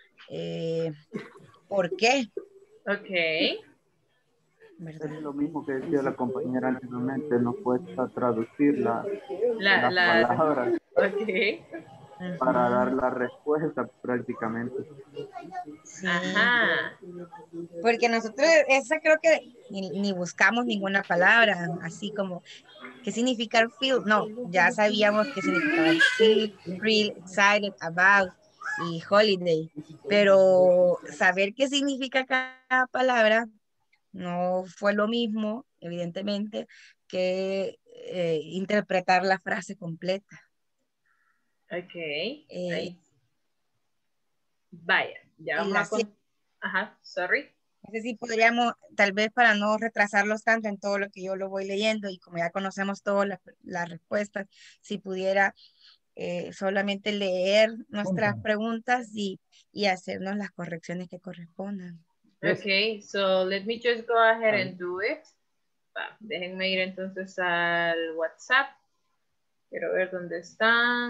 ¿por qué? Ok. Es lo mismo que decía la compañera anteriormente, nos cuesta traducir las palabras. Ok. para dar la respuesta prácticamente. Sí. Ajá. Porque nosotros, esa creo que ni buscamos ninguna palabra, así como, ¿qué significa feel? No, ya sabíamos qué significaba feel, real, excited, about y holiday. Pero saber qué significa cada palabra no fue lo mismo, evidentemente, que interpretar la frase completa. Ok. Ahí. Vaya, ya y vamos a... Ajá, sorry. No sé si podríamos, tal vez para no retrasarlos tanto en todo lo que yo lo voy leyendo y como ya conocemos todas las respuestas, si pudiera solamente leer nuestras preguntas y hacernos las correcciones que correspondan. Okay, so let me just go ahead and do it. Déjenme ir entonces al WhatsApp. Quiero ver dónde están.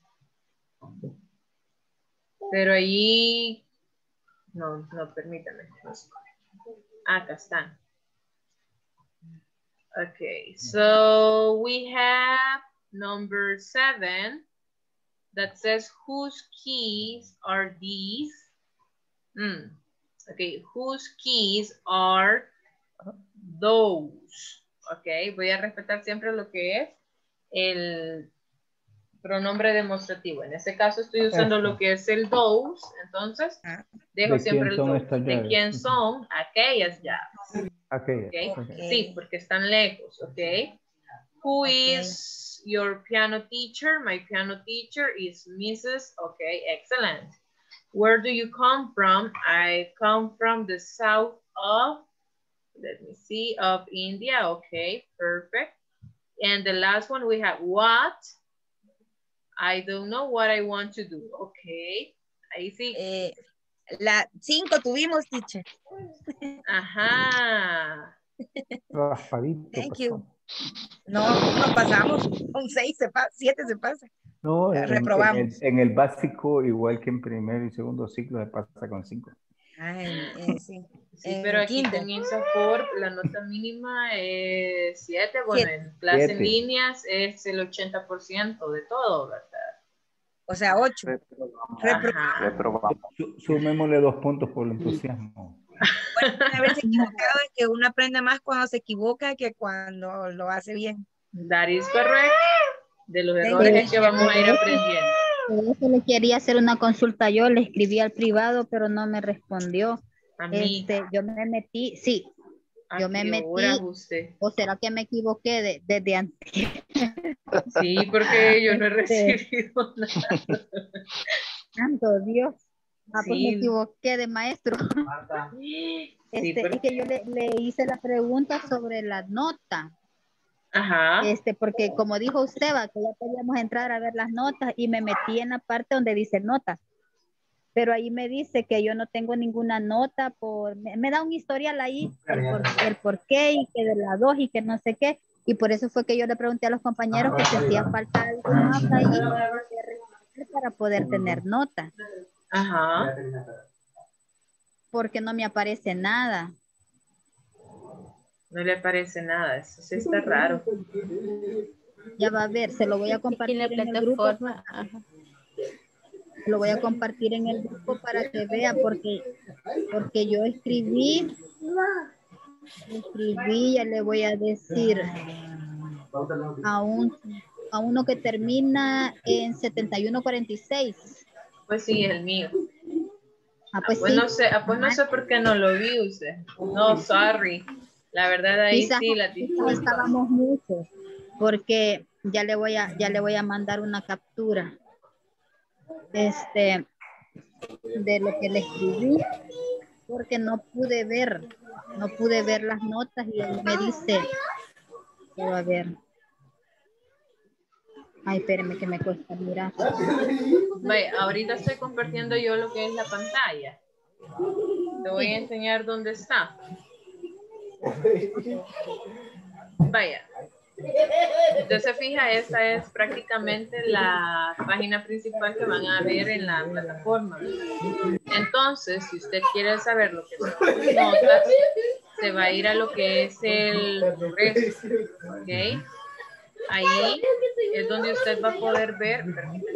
Pero allí... No, permítame. Acá están. Okay, so we have number 7 that says whose keys are these? Okay, whose keys are those? Okay, voy a respetar siempre lo que es el pronombre demostrativo. En este caso estoy usando lo que es el those, entonces dejo siempre el those. ¿De quién son aquellas llaves? Okay. Sí, porque están lejos, ok. Who is your piano teacher? My piano teacher is Mrs. Okay, excellent. Where do you come from? I come from the south of, let me see, of India. Okay, perfect. And the last one we have what? I don't know what I want to do. Okay, ahí sí. La 5 tuvimos, teacher. Ajá. Thank you. No pasamos. Un 6 7 se pasa. No, reprobamos. En el básico, igual que en primer y segundo ciclo, se pasa con 5. Sí. Sí, pero aquí en INSAFORP la nota mínima es 7. Bueno, en clase en líneas es el 80% de todo, ¿verdad? O sea, 8. Reprobamos. Sumémosle 2 puntos por el entusiasmo. Bueno, haberse equivocado es que uno aprende más cuando se equivoca que cuando lo hace bien. That is correct. De los errores es que vamos a ir aprendiendo. Por eso le quería hacer una consulta yo, le escribí al privado, pero no me respondió. A mí. Yo me metí, sí. Yo me metí. Usted? ¿O será que me equivoqué desde antes? Sí, porque yo no he recibido nada. Santo Dios. Sí. Pues me equivoqué de maestro. Sí, Es que yo le hice la pregunta sobre la nota. Ajá. Porque como dijo usted, que ya podíamos entrar a ver las notas y me metí en la parte donde dice notas. Pero ahí me dice que yo no tengo ninguna nota me da un historial ahí, el por qué y que de la 2 y que no sé qué. Y por eso fue que yo le pregunté a los compañeros que si hacía falta algo más ahí para poder tener nota. Ajá. Porque no me aparece nada. No le aparece nada, eso sí está raro. Ya va a ver, se lo voy a compartir en el grupo. Lo voy a compartir en el grupo para que vea, porque yo escribí, ya le voy a decir a uno que termina en 7146. Pues sí, es el mío. Pues sí. No sé por qué no lo vi usted. No, sorry. La verdad ahí quizás, sí la disculpa. Estábamos muchos, porque ya le voy a mandar una captura de lo que le escribí, porque no pude ver las notas y él me dice, a ver, ay, espéreme que me cuesta mirar. Vaya, ahorita estoy compartiendo yo lo que es la pantalla. Te voy a enseñar dónde está. Vaya. Usted se fija, esta es prácticamente la página principal que van a ver en la plataforma. Entonces, si usted quiere saber lo que son las notas, se va a ir a lo que es el progreso. ¿Ok? ahí es donde usted va a poder ver.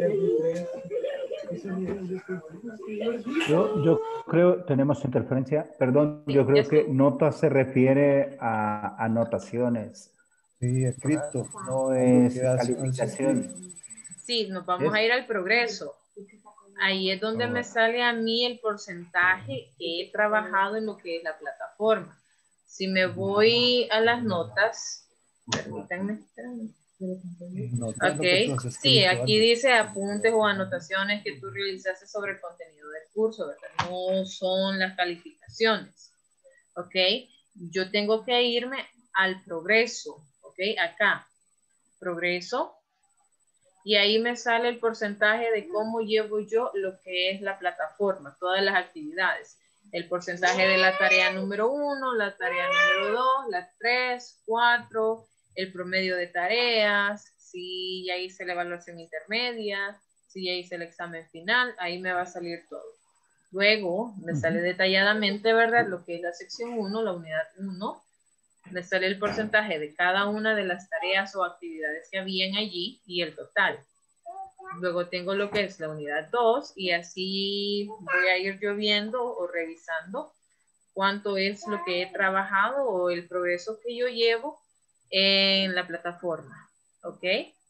Yo creo, tenemos interferencia, perdón, yo creo que nota se refiere a anotaciones. Sí, escrito. No es calificación. Sí, nos vamos a ir al progreso. Ahí es donde me sale a mí el porcentaje que he trabajado en lo que es la plataforma. Si me voy a las notas, permítanme. Ok, sí, aquí dice apuntes o anotaciones que tú realizaste sobre el contenido del curso, ¿verdad? No son las calificaciones. Ok, yo tengo que irme al progreso. Ok, acá, progreso. Y ahí me sale el porcentaje de cómo llevo yo lo que es la plataforma, todas las actividades. El porcentaje de la tarea número 1, la tarea número 2, la 3, 4, el promedio de tareas, si ya hice la evaluación intermedia, si ya hice el examen final, ahí me va a salir todo. Luego me sale detalladamente, ¿verdad? Lo que es la sección 1, la unidad 1. Me sale el porcentaje de cada una de las tareas o actividades que habían allí y el total. Luego tengo lo que es la unidad 2 y así voy a ir yo viendo o revisando cuánto es lo que he trabajado o el progreso que yo llevo en la plataforma. ¿Ok?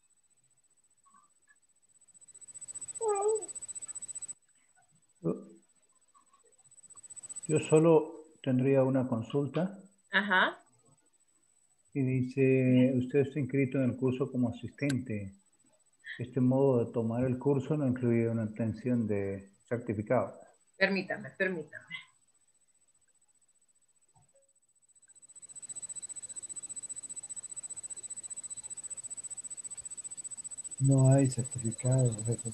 Yo solo tendría una consulta. Ajá. Y dice, usted está inscrito en el curso como asistente. Este modo de tomar el curso no incluye una obtención de certificado. Permítame. No hay certificado.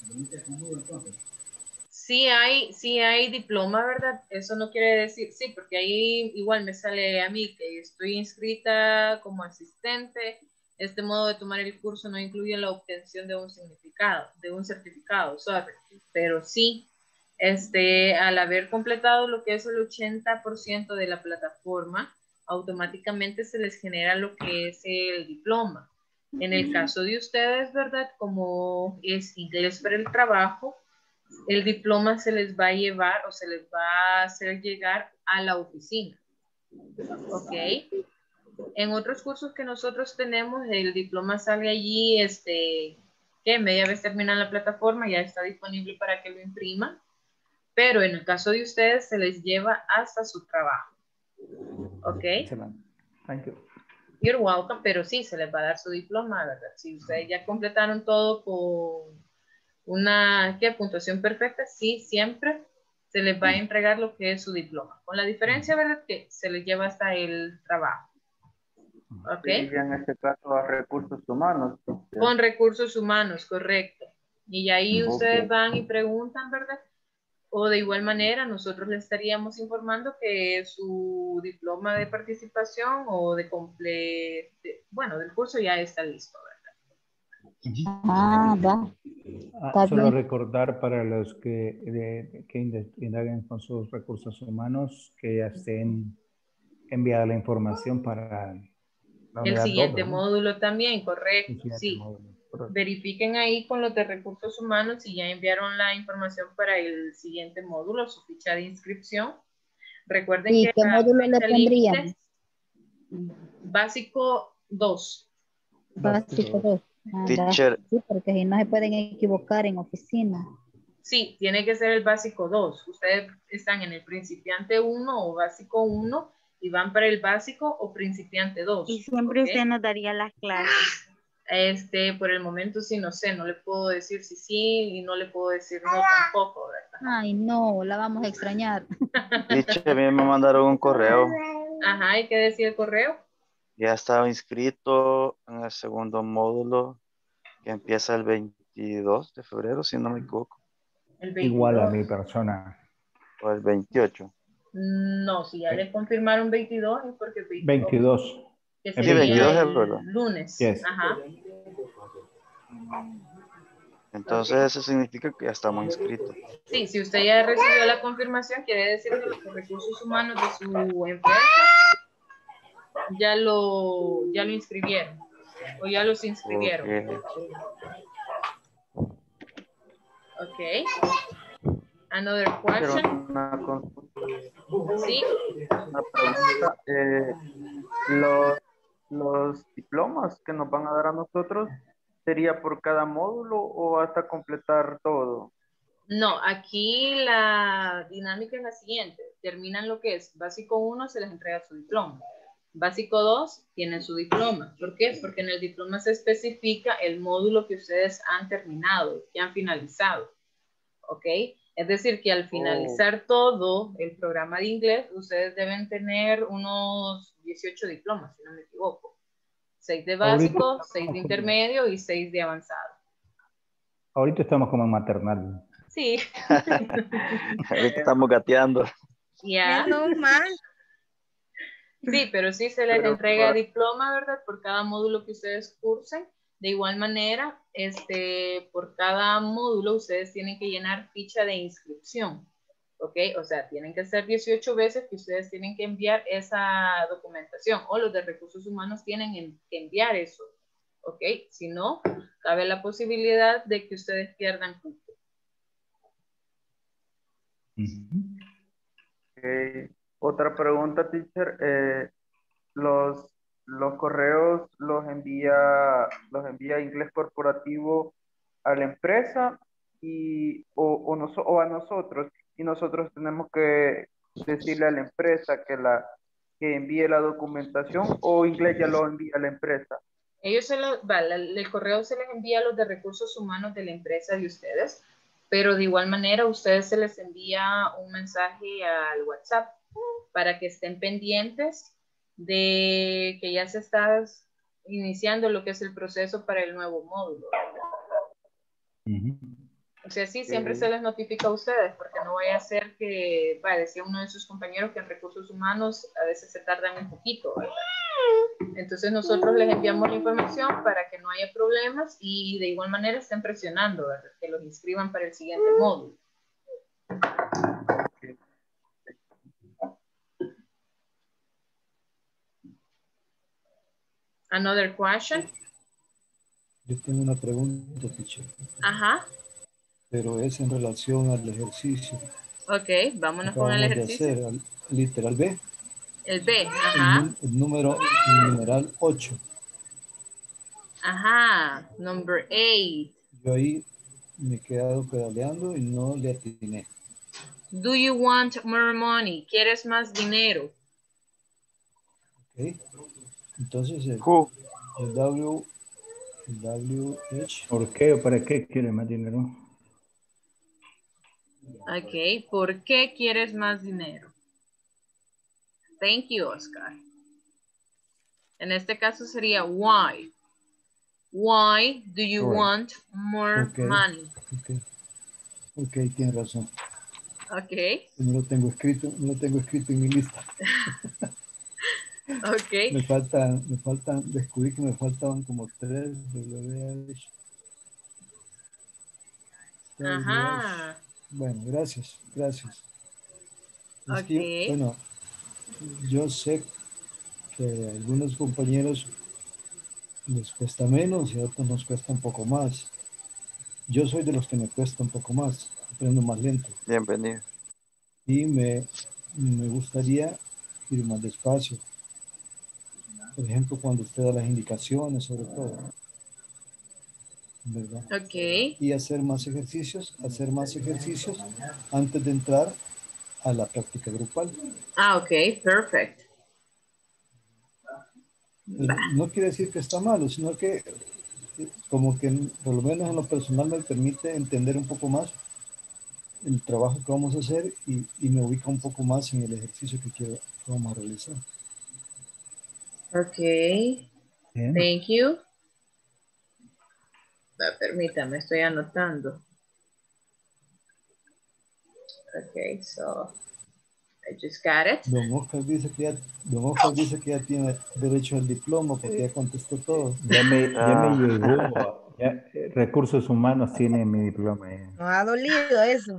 Sí hay diploma, ¿verdad? Eso no quiere decir, sí, porque ahí igual me sale a mí que estoy inscrita como asistente. Este modo de tomar el curso no incluye la obtención de un certificado, sorry. Pero sí, al haber completado lo que es el 80% de la plataforma, automáticamente se les genera lo que es el diploma. En el caso de ustedes, ¿verdad? Como es inglés para el trabajo, el diploma se les va a llevar o se les va a hacer llegar a la oficina. ¿Ok? En otros cursos que nosotros tenemos, el diploma sale allí, que media vez termina la plataforma, ya está disponible para que lo impriman. Pero en el caso de ustedes, se les lleva hasta su trabajo. ¿Ok? Thank you. You're welcome, pero sí, se les va a dar su diploma, ¿verdad? Si ustedes ya completaron todo con una puntuación perfecta, sí, siempre se les va a entregar lo que es su diploma. Con la diferencia, ¿verdad? Que se les lleva hasta el trabajo. ¿Ok? Y en este caso a recursos humanos. Con recursos humanos, correcto. Y ahí ustedes van y preguntan, ¿verdad? O de igual manera, nosotros les estaríamos informando que su diploma de participación o del curso ya está listo, ¿verdad? Solo recordar para los que indaguen con sus recursos humanos que ya estén enviada la información para la el unidad siguiente 2, ¿no? módulo también, correcto, sí. Módulo. Verifiquen ahí con los de recursos humanos si ya enviaron la información para el siguiente módulo, su ficha de inscripción. Recuerden que ¿qué módulo le pondríamos? Básico 2. Básico 2. Teacher. Sí, porque si no se pueden equivocar en oficina. Sí, tiene que ser el básico 2. Ustedes están en el principiante 1 o básico 1 y van para el básico o principiante 2. Y siempre usted nos daría las clases. Por el momento sí, no sé, no le puedo decir si sí y no le puedo decir no tampoco, ¿verdad? Ay, no, la vamos a extrañar. Teacher, a mí me mandaron un correo. Ajá, ¿y qué decía el correo? Ya estaba inscrito en el segundo módulo que empieza el 22 de febrero, si no me equivoco. Igual a mi persona. O el 28. No, si ya les confirmaron 22 es porque 22. Que sí, 22 es verdad. Lunes. Yes. Ajá. Entonces eso significa que ya estamos inscritos. Sí, si usted ya recibió la confirmación, quiere decir que los recursos humanos de su empresa ya lo inscribieron. ¿O ya los inscribieron? Okay. Ok. Another question. Una consulta. Sí. Una pregunta. Los diplomas que nos van a dar a nosotros, ¿sería por cada módulo o hasta completar todo? No, aquí la dinámica es la siguiente. Terminan lo que es básico 1, se les entrega su diploma. Básico 2, tienen su diploma. ¿Por qué? Porque en el diploma se especifica el módulo que ustedes han terminado, que han finalizado. ¿Ok? Es decir, que al finalizar todo el programa de inglés, ustedes deben tener unos 18 diplomas, si no me equivoco. 6 de básico, 6 de intermedio y 6 de avanzado. Ahorita estamos como en maternal. Sí. Ahorita estamos gateando. Ya. Es normal. Sí, pero sí se les entrega diploma, ¿verdad? Por cada módulo que ustedes cursen. De igual manera, por cada módulo ustedes tienen que llenar ficha de inscripción. ¿Ok? O sea, tienen que ser 18 veces que ustedes tienen que enviar esa documentación. O los de recursos humanos tienen que enviar eso. ¿Ok? Si no, cabe la posibilidad de que ustedes pierdan cupo. Otra pregunta, teacher. Los correos los envía Inglés Corporativo a la empresa o a nosotros, y nosotros tenemos que decirle a la empresa que envíe la documentación, o Inglés ya lo envía a la empresa. Ellos el correo se les envía a los de recursos humanos de la empresa de ustedes, pero de igual manera a ustedes se les envía un mensaje al WhatsApp para que estén pendientes de que ya se está iniciando lo que es el proceso para el nuevo módulo. O sea, sí, siempre se les notifica a ustedes, porque no vaya a ser que, decía uno de sus compañeros que en recursos humanos a veces se tardan un poquito, ¿verdad? Entonces nosotros les enviamos la información para que no haya problemas y de igual manera estén presionando, ¿verdad? Que los inscriban para el siguiente módulo. Another question? Yo tengo una pregunta, teacher. Ajá. Pero es en relación al ejercicio. Ok, vámonos con el ejercicio. De hacer, literal B. El B, ajá. El numeral 8. Ajá, number 8. Yo ahí me he quedado pedaleando y no le atiné. Do you want more money? ¿Quieres más dinero? Ok. Entonces el WH. ¿Por qué o para qué quieres más dinero? Ok, ¿por qué quieres más dinero? Thank you, Oscar. En este caso sería why. Why do you want more money? Ok, tienes razón. Ok. No lo tengo escrito en mi lista. Ok. Me faltan, descubrí que me faltaban como 3 WH. Ajá. Bueno, gracias. Es Ok. que, bueno, yo sé que a algunos compañeros les cuesta menos y a otros nos cuesta un poco más. Yo soy de los que me cuesta un poco más, aprendo más lento. Bienvenido. Y me gustaría ir más despacio. Por ejemplo, cuando usted da las indicaciones, sobre todo. ¿Verdad? Ok. Y hacer más ejercicios antes de entrar a la práctica grupal. Ah, ok, perfect. No quiere decir que está malo, sino que como que por lo menos en lo personal me permite entender un poco más el trabajo que vamos a hacer y me ubica un poco más en el ejercicio que vamos a realizar. Ok. Bien. Thank you. Permítame, estoy anotando. Ok, so I just got it. Don Oscar dice que ya tiene derecho al diploma porque ya contestó todo. Ya me llegó. Recursos humanos tiene mi diploma. Nos ha dolido eso.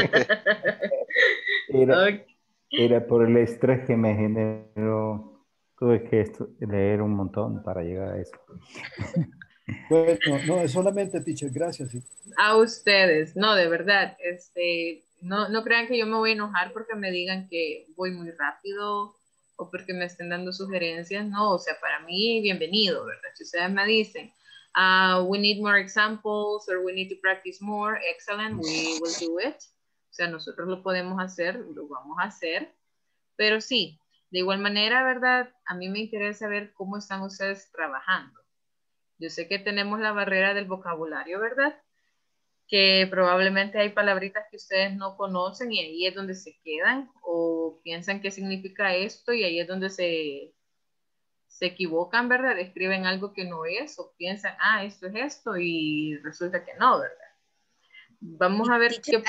Era por el estrés que me generó. Tuve que leer un montón para llegar a eso. Bueno, no, es solamente, teacher, gracias. Sí. A ustedes, no, de verdad, no crean que yo me voy a enojar porque me digan que voy muy rápido o porque me estén dando sugerencias, no, o sea, para mí, bienvenido, ¿verdad? Si ustedes me dicen, we need more examples or we need to practice more, excellent, we will do it. O sea, nosotros lo podemos hacer, lo vamos a hacer, pero sí, de igual manera, ¿verdad? A mí me interesa ver cómo están ustedes trabajando. Yo sé que tenemos la barrera del vocabulario, ¿verdad? Que probablemente hay palabritas que ustedes no conocen y ahí es donde se quedan o piensan qué significa esto y ahí es donde se equivocan, ¿verdad? Escriben algo que no es o piensan, esto es esto y resulta que no, ¿verdad? Vamos a ver Teacher,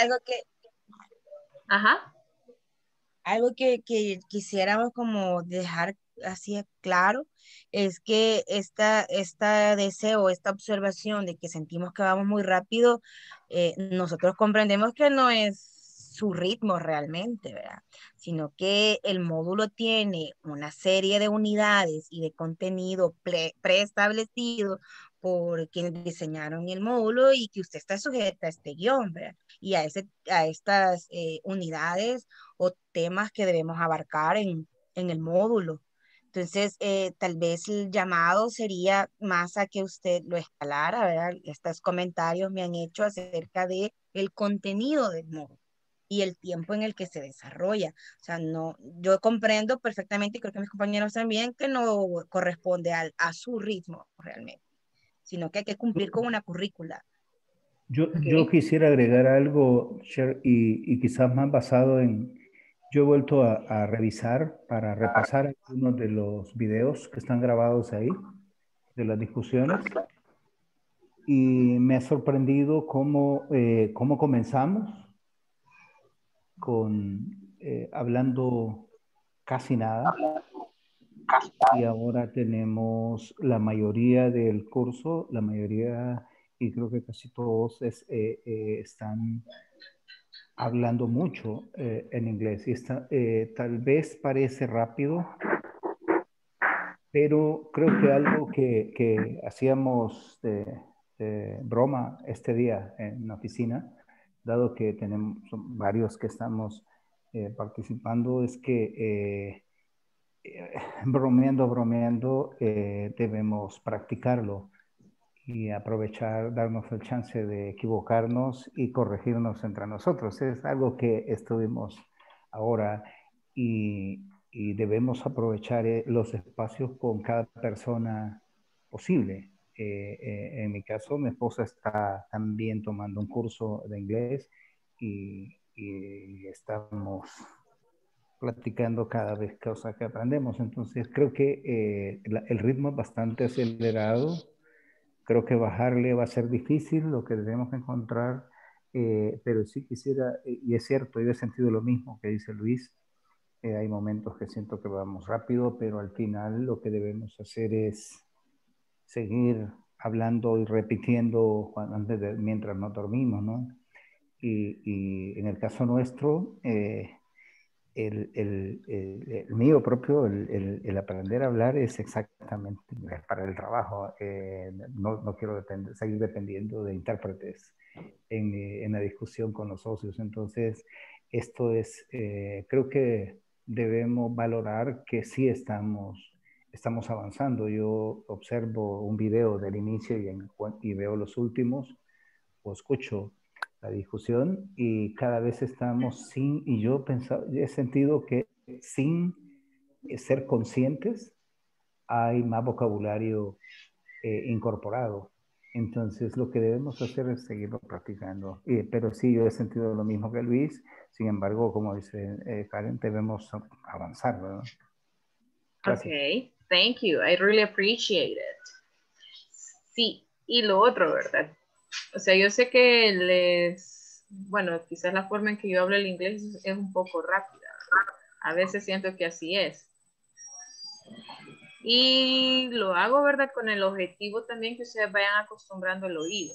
Ajá. Algo que quisiéramos como dejar así claro es que esta deseo, esta observación de que sentimos que vamos muy rápido, nosotros comprendemos que no es su ritmo realmente, ¿verdad? Sino que el módulo tiene una serie de unidades y de contenido preestablecido por quienes diseñaron el módulo y que usted está sujeta a este guión, ¿verdad? Y a estas unidades o temas que debemos abarcar en el módulo. Entonces, tal vez el llamado sería más a que usted lo escalara, ¿verdad? Estos comentarios me han hecho acerca de el contenido del módulo y el tiempo en el que se desarrolla. O sea, no, yo comprendo perfectamente, y creo que mis compañeros también, que no corresponde a su ritmo realmente, sino que hay que cumplir con una currícula. Yo quisiera agregar algo, Cher, y quizás más basado en... Yo he vuelto a revisar para repasar algunos de los videos que están grabados ahí, de las discusiones, y me ha sorprendido cómo comenzamos con hablando casi nada, y ahora tenemos la mayoría del curso, la mayoría, y creo que casi todos están hablando mucho en inglés. Y tal vez parece rápido, pero creo que algo que hacíamos de broma este día en la oficina, dado que son varios que estamos participando, es que bromeando, debemos practicarlo y aprovechar, darnos el chance de equivocarnos y corregirnos entre nosotros. Es algo que estuvimos ahora y debemos aprovechar los espacios con cada persona posible. En mi caso, mi esposa está también tomando un curso de inglés y estamos platicando cada vez cosas que aprendemos. Entonces, creo que el ritmo es bastante acelerado. Creo que bajarle va a ser difícil, lo que debemos encontrar, pero sí quisiera, y es cierto, yo he sentido lo mismo que dice Luis, hay momentos que siento que vamos rápido, pero al final lo que debemos hacer es seguir hablando y repitiendo mientras nos dormimos, ¿no? Y en el caso nuestro, el mío propio, el aprender a hablar es exactamente para el trabajo. No quiero seguir dependiendo de intérpretes en la discusión con los socios. Entonces, esto es, creo que debemos valorar que sí estamos avanzando. Yo observo un video del inicio y veo los últimos, o escucho la discusión y cada vez estamos y yo he sentido que sin ser conscientes hay más vocabulario incorporado. Entonces lo que debemos hacer es seguirlo practicando. Pero sí, yo he sentido lo mismo que Luis, sin embargo, como dice Karen, debemos avanzar, ¿verdad? Gracias. Okay, thank you. I really appreciate it. Sí, y lo otro, ¿verdad? O sea, yo sé que bueno, quizás la forma en que yo hablo el inglés es un poco rápida, ¿verdad? A veces siento que así es. Y lo hago, ¿verdad? Con el objetivo también que ustedes vayan acostumbrando el oído.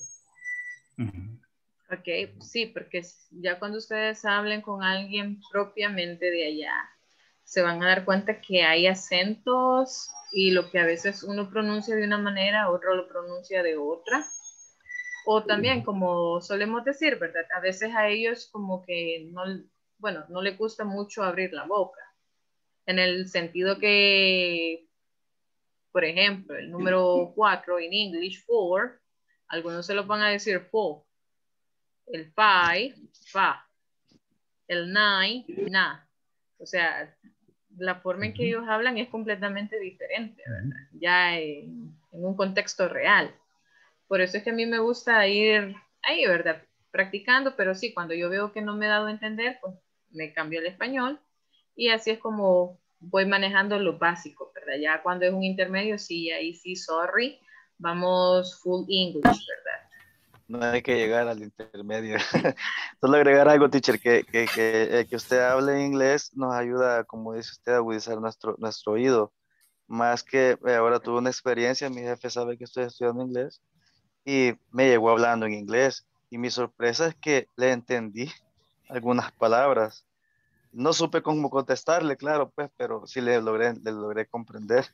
Ok, sí, porque ya cuando ustedes hablen con alguien propiamente de allá, se van a dar cuenta que hay acentos y lo que a veces uno pronuncia de una manera, otro lo pronuncia de otra. O también, como solemos decir, ¿verdad? A veces a ellos como que no, bueno, no les gusta mucho abrir la boca. En el sentido que, por ejemplo, el número 4 en English, 4, algunos se lo van a decir 4. El 5, fa. El 9, na. O sea, la forma en que ellos hablan es completamente diferente, ¿verdad? Ya en un contexto real. Por eso es que a mí me gusta ir ahí, ¿verdad? Practicando, pero sí, cuando yo veo que no me he dado a entender, pues me cambio al español y así es como voy manejando lo básico, ¿verdad? Ya cuando es un intermedio, sí, ahí sí, sorry, vamos full English, ¿verdad? No hay que llegar al intermedio. Solo agregar algo, teacher, que usted hable inglés nos ayuda, como dice usted, a agudizar nuestro oído. Más que ahora tuve una experiencia, mi jefe sabe que estoy estudiando inglés y me llegó hablando en inglés. Y mi sorpresa es que le entendí algunas palabras. No supe cómo contestarle, claro, pues, pero sí le logré comprender.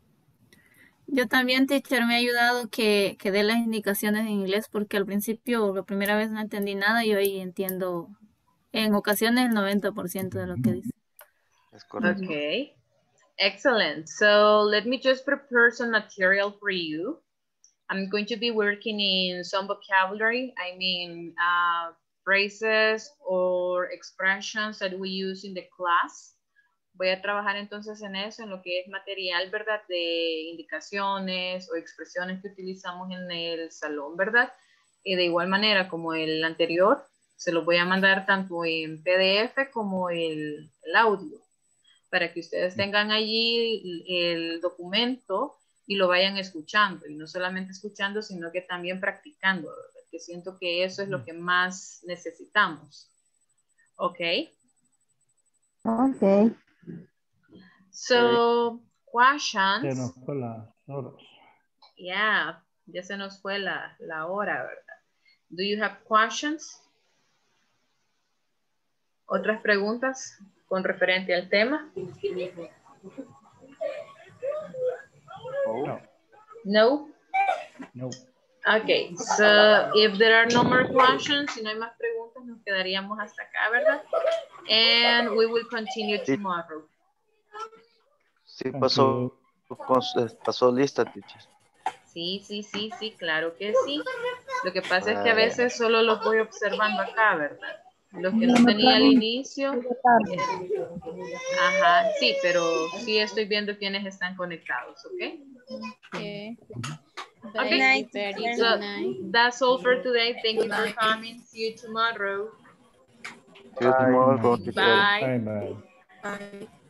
Yo también, teacher, me ha ayudado que dé las indicaciones en inglés porque al principio, la primera vez no entendí nada y hoy entiendo en ocasiones el 90% de lo que dice. Es correcto. Okay, excellent. So let me just prepare some material for you. I'm going to be working in some vocabulary. I mean, phrases or expressions that we use in the class. Voy a trabajar entonces en eso, en lo que es material, ¿verdad? De indicaciones o expresiones que utilizamos en el salón, ¿verdad? Y de igual manera como el anterior, se los voy a mandar tanto en PDF como el audio, para que ustedes tengan allí el documento y lo vayan escuchando. Y no solamente escuchando, sino que también practicando, ¿verdad? Que siento que eso es lo que más necesitamos. ¿Ok? Ok. So, Se questions. nos fue las horas. Yeah, ya se nos fue la hora, ¿verdad? Do you have questions? ¿Otras preguntas con referente al tema? Oh. No? No. Okay, so if there are no more questions, si no hay más preguntas, nos quedaríamos hasta acá, ¿verdad? And we will continue tomorrow. Sí, pasó lista, teacher. Sí, claro que sí. Lo que pasa es que a veces solo los voy observando acá, ¿verdad? Los que no tenía al inicio. Ajá, sí, pero sí estoy viendo quiénes están conectados, ¿ok? Okay. Okay, so that's all for today. Thank you for coming. See you tomorrow. See you tomorrow, teacher. Bye. Bye. Bye.